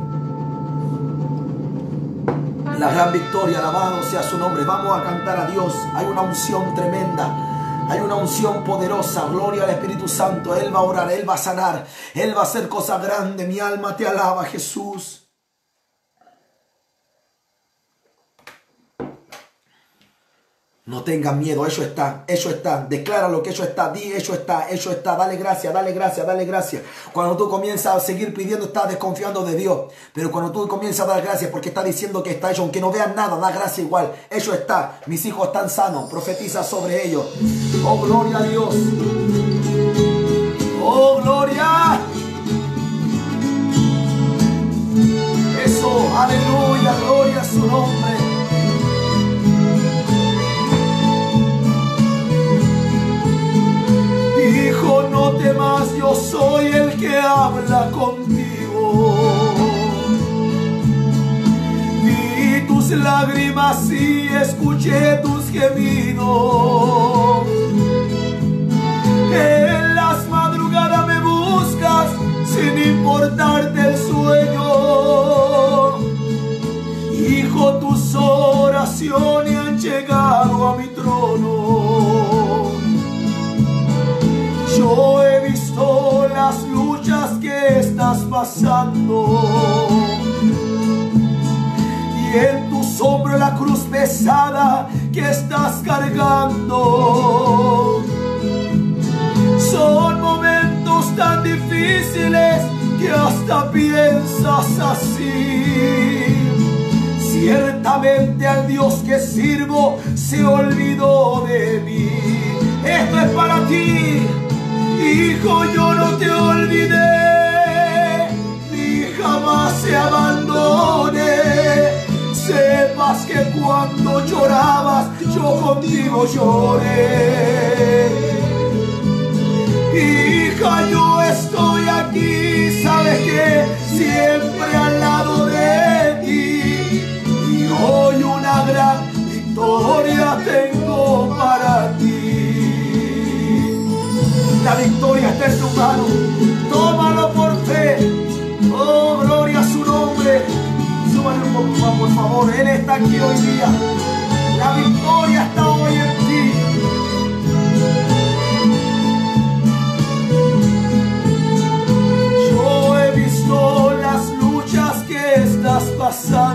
La gran victoria, alabado sea su nombre. Vamos a cantar a Dios. Hay una unción tremenda. Hay una unción poderosa. Gloria al Espíritu Santo. Él va a orar, Él va a sanar. Él va a hacer cosas grandes. Mi alma te alaba, Jesús. No tengan miedo, eso está, eso está. Declara lo que eso está, di eso está, eso está. Dale gracias, dale gracias, dale gracias. Cuando tú comienzas a seguir pidiendo, estás desconfiando de Dios. Pero cuando tú comienzas a dar gracias porque está diciendo que está hecho, aunque no veas nada, da gracias igual. Eso está. Mis hijos están sanos. Profetiza sobre ellos. Oh, gloria a Dios. Oh, gloria. Eso, aleluya, gloria a su nombre. Hijo, no temas, yo soy el que habla contigo. Vi tus lágrimas y escuché tus gemidos. En las madrugadas me buscas sin importarte el sueño. Hijo, tus oraciones han llegado a mi trono. Yo he visto las luchas que estás pasando y en tus hombros la cruz pesada que estás cargando. Son momentos tan difíciles que hasta piensas así. Ciertamente al Dios que sirvo se olvidó de mí. Esto es para ti. Hijo, yo no te olvidé, ni jamás te abandoné. Sepas que cuando llorabas, yo contigo lloré. Hija, yo estoy aquí, sabes que siempre al lado de ti. Y hoy una gran victoria tengo para ti. La victoria está en tu mano. Tómalo por fe. Oh, gloria a su nombre. Súbale un poco más, por favor. Él está aquí hoy día. La victoria está hoy en ti. Yo he visto las luchas que estás pasando.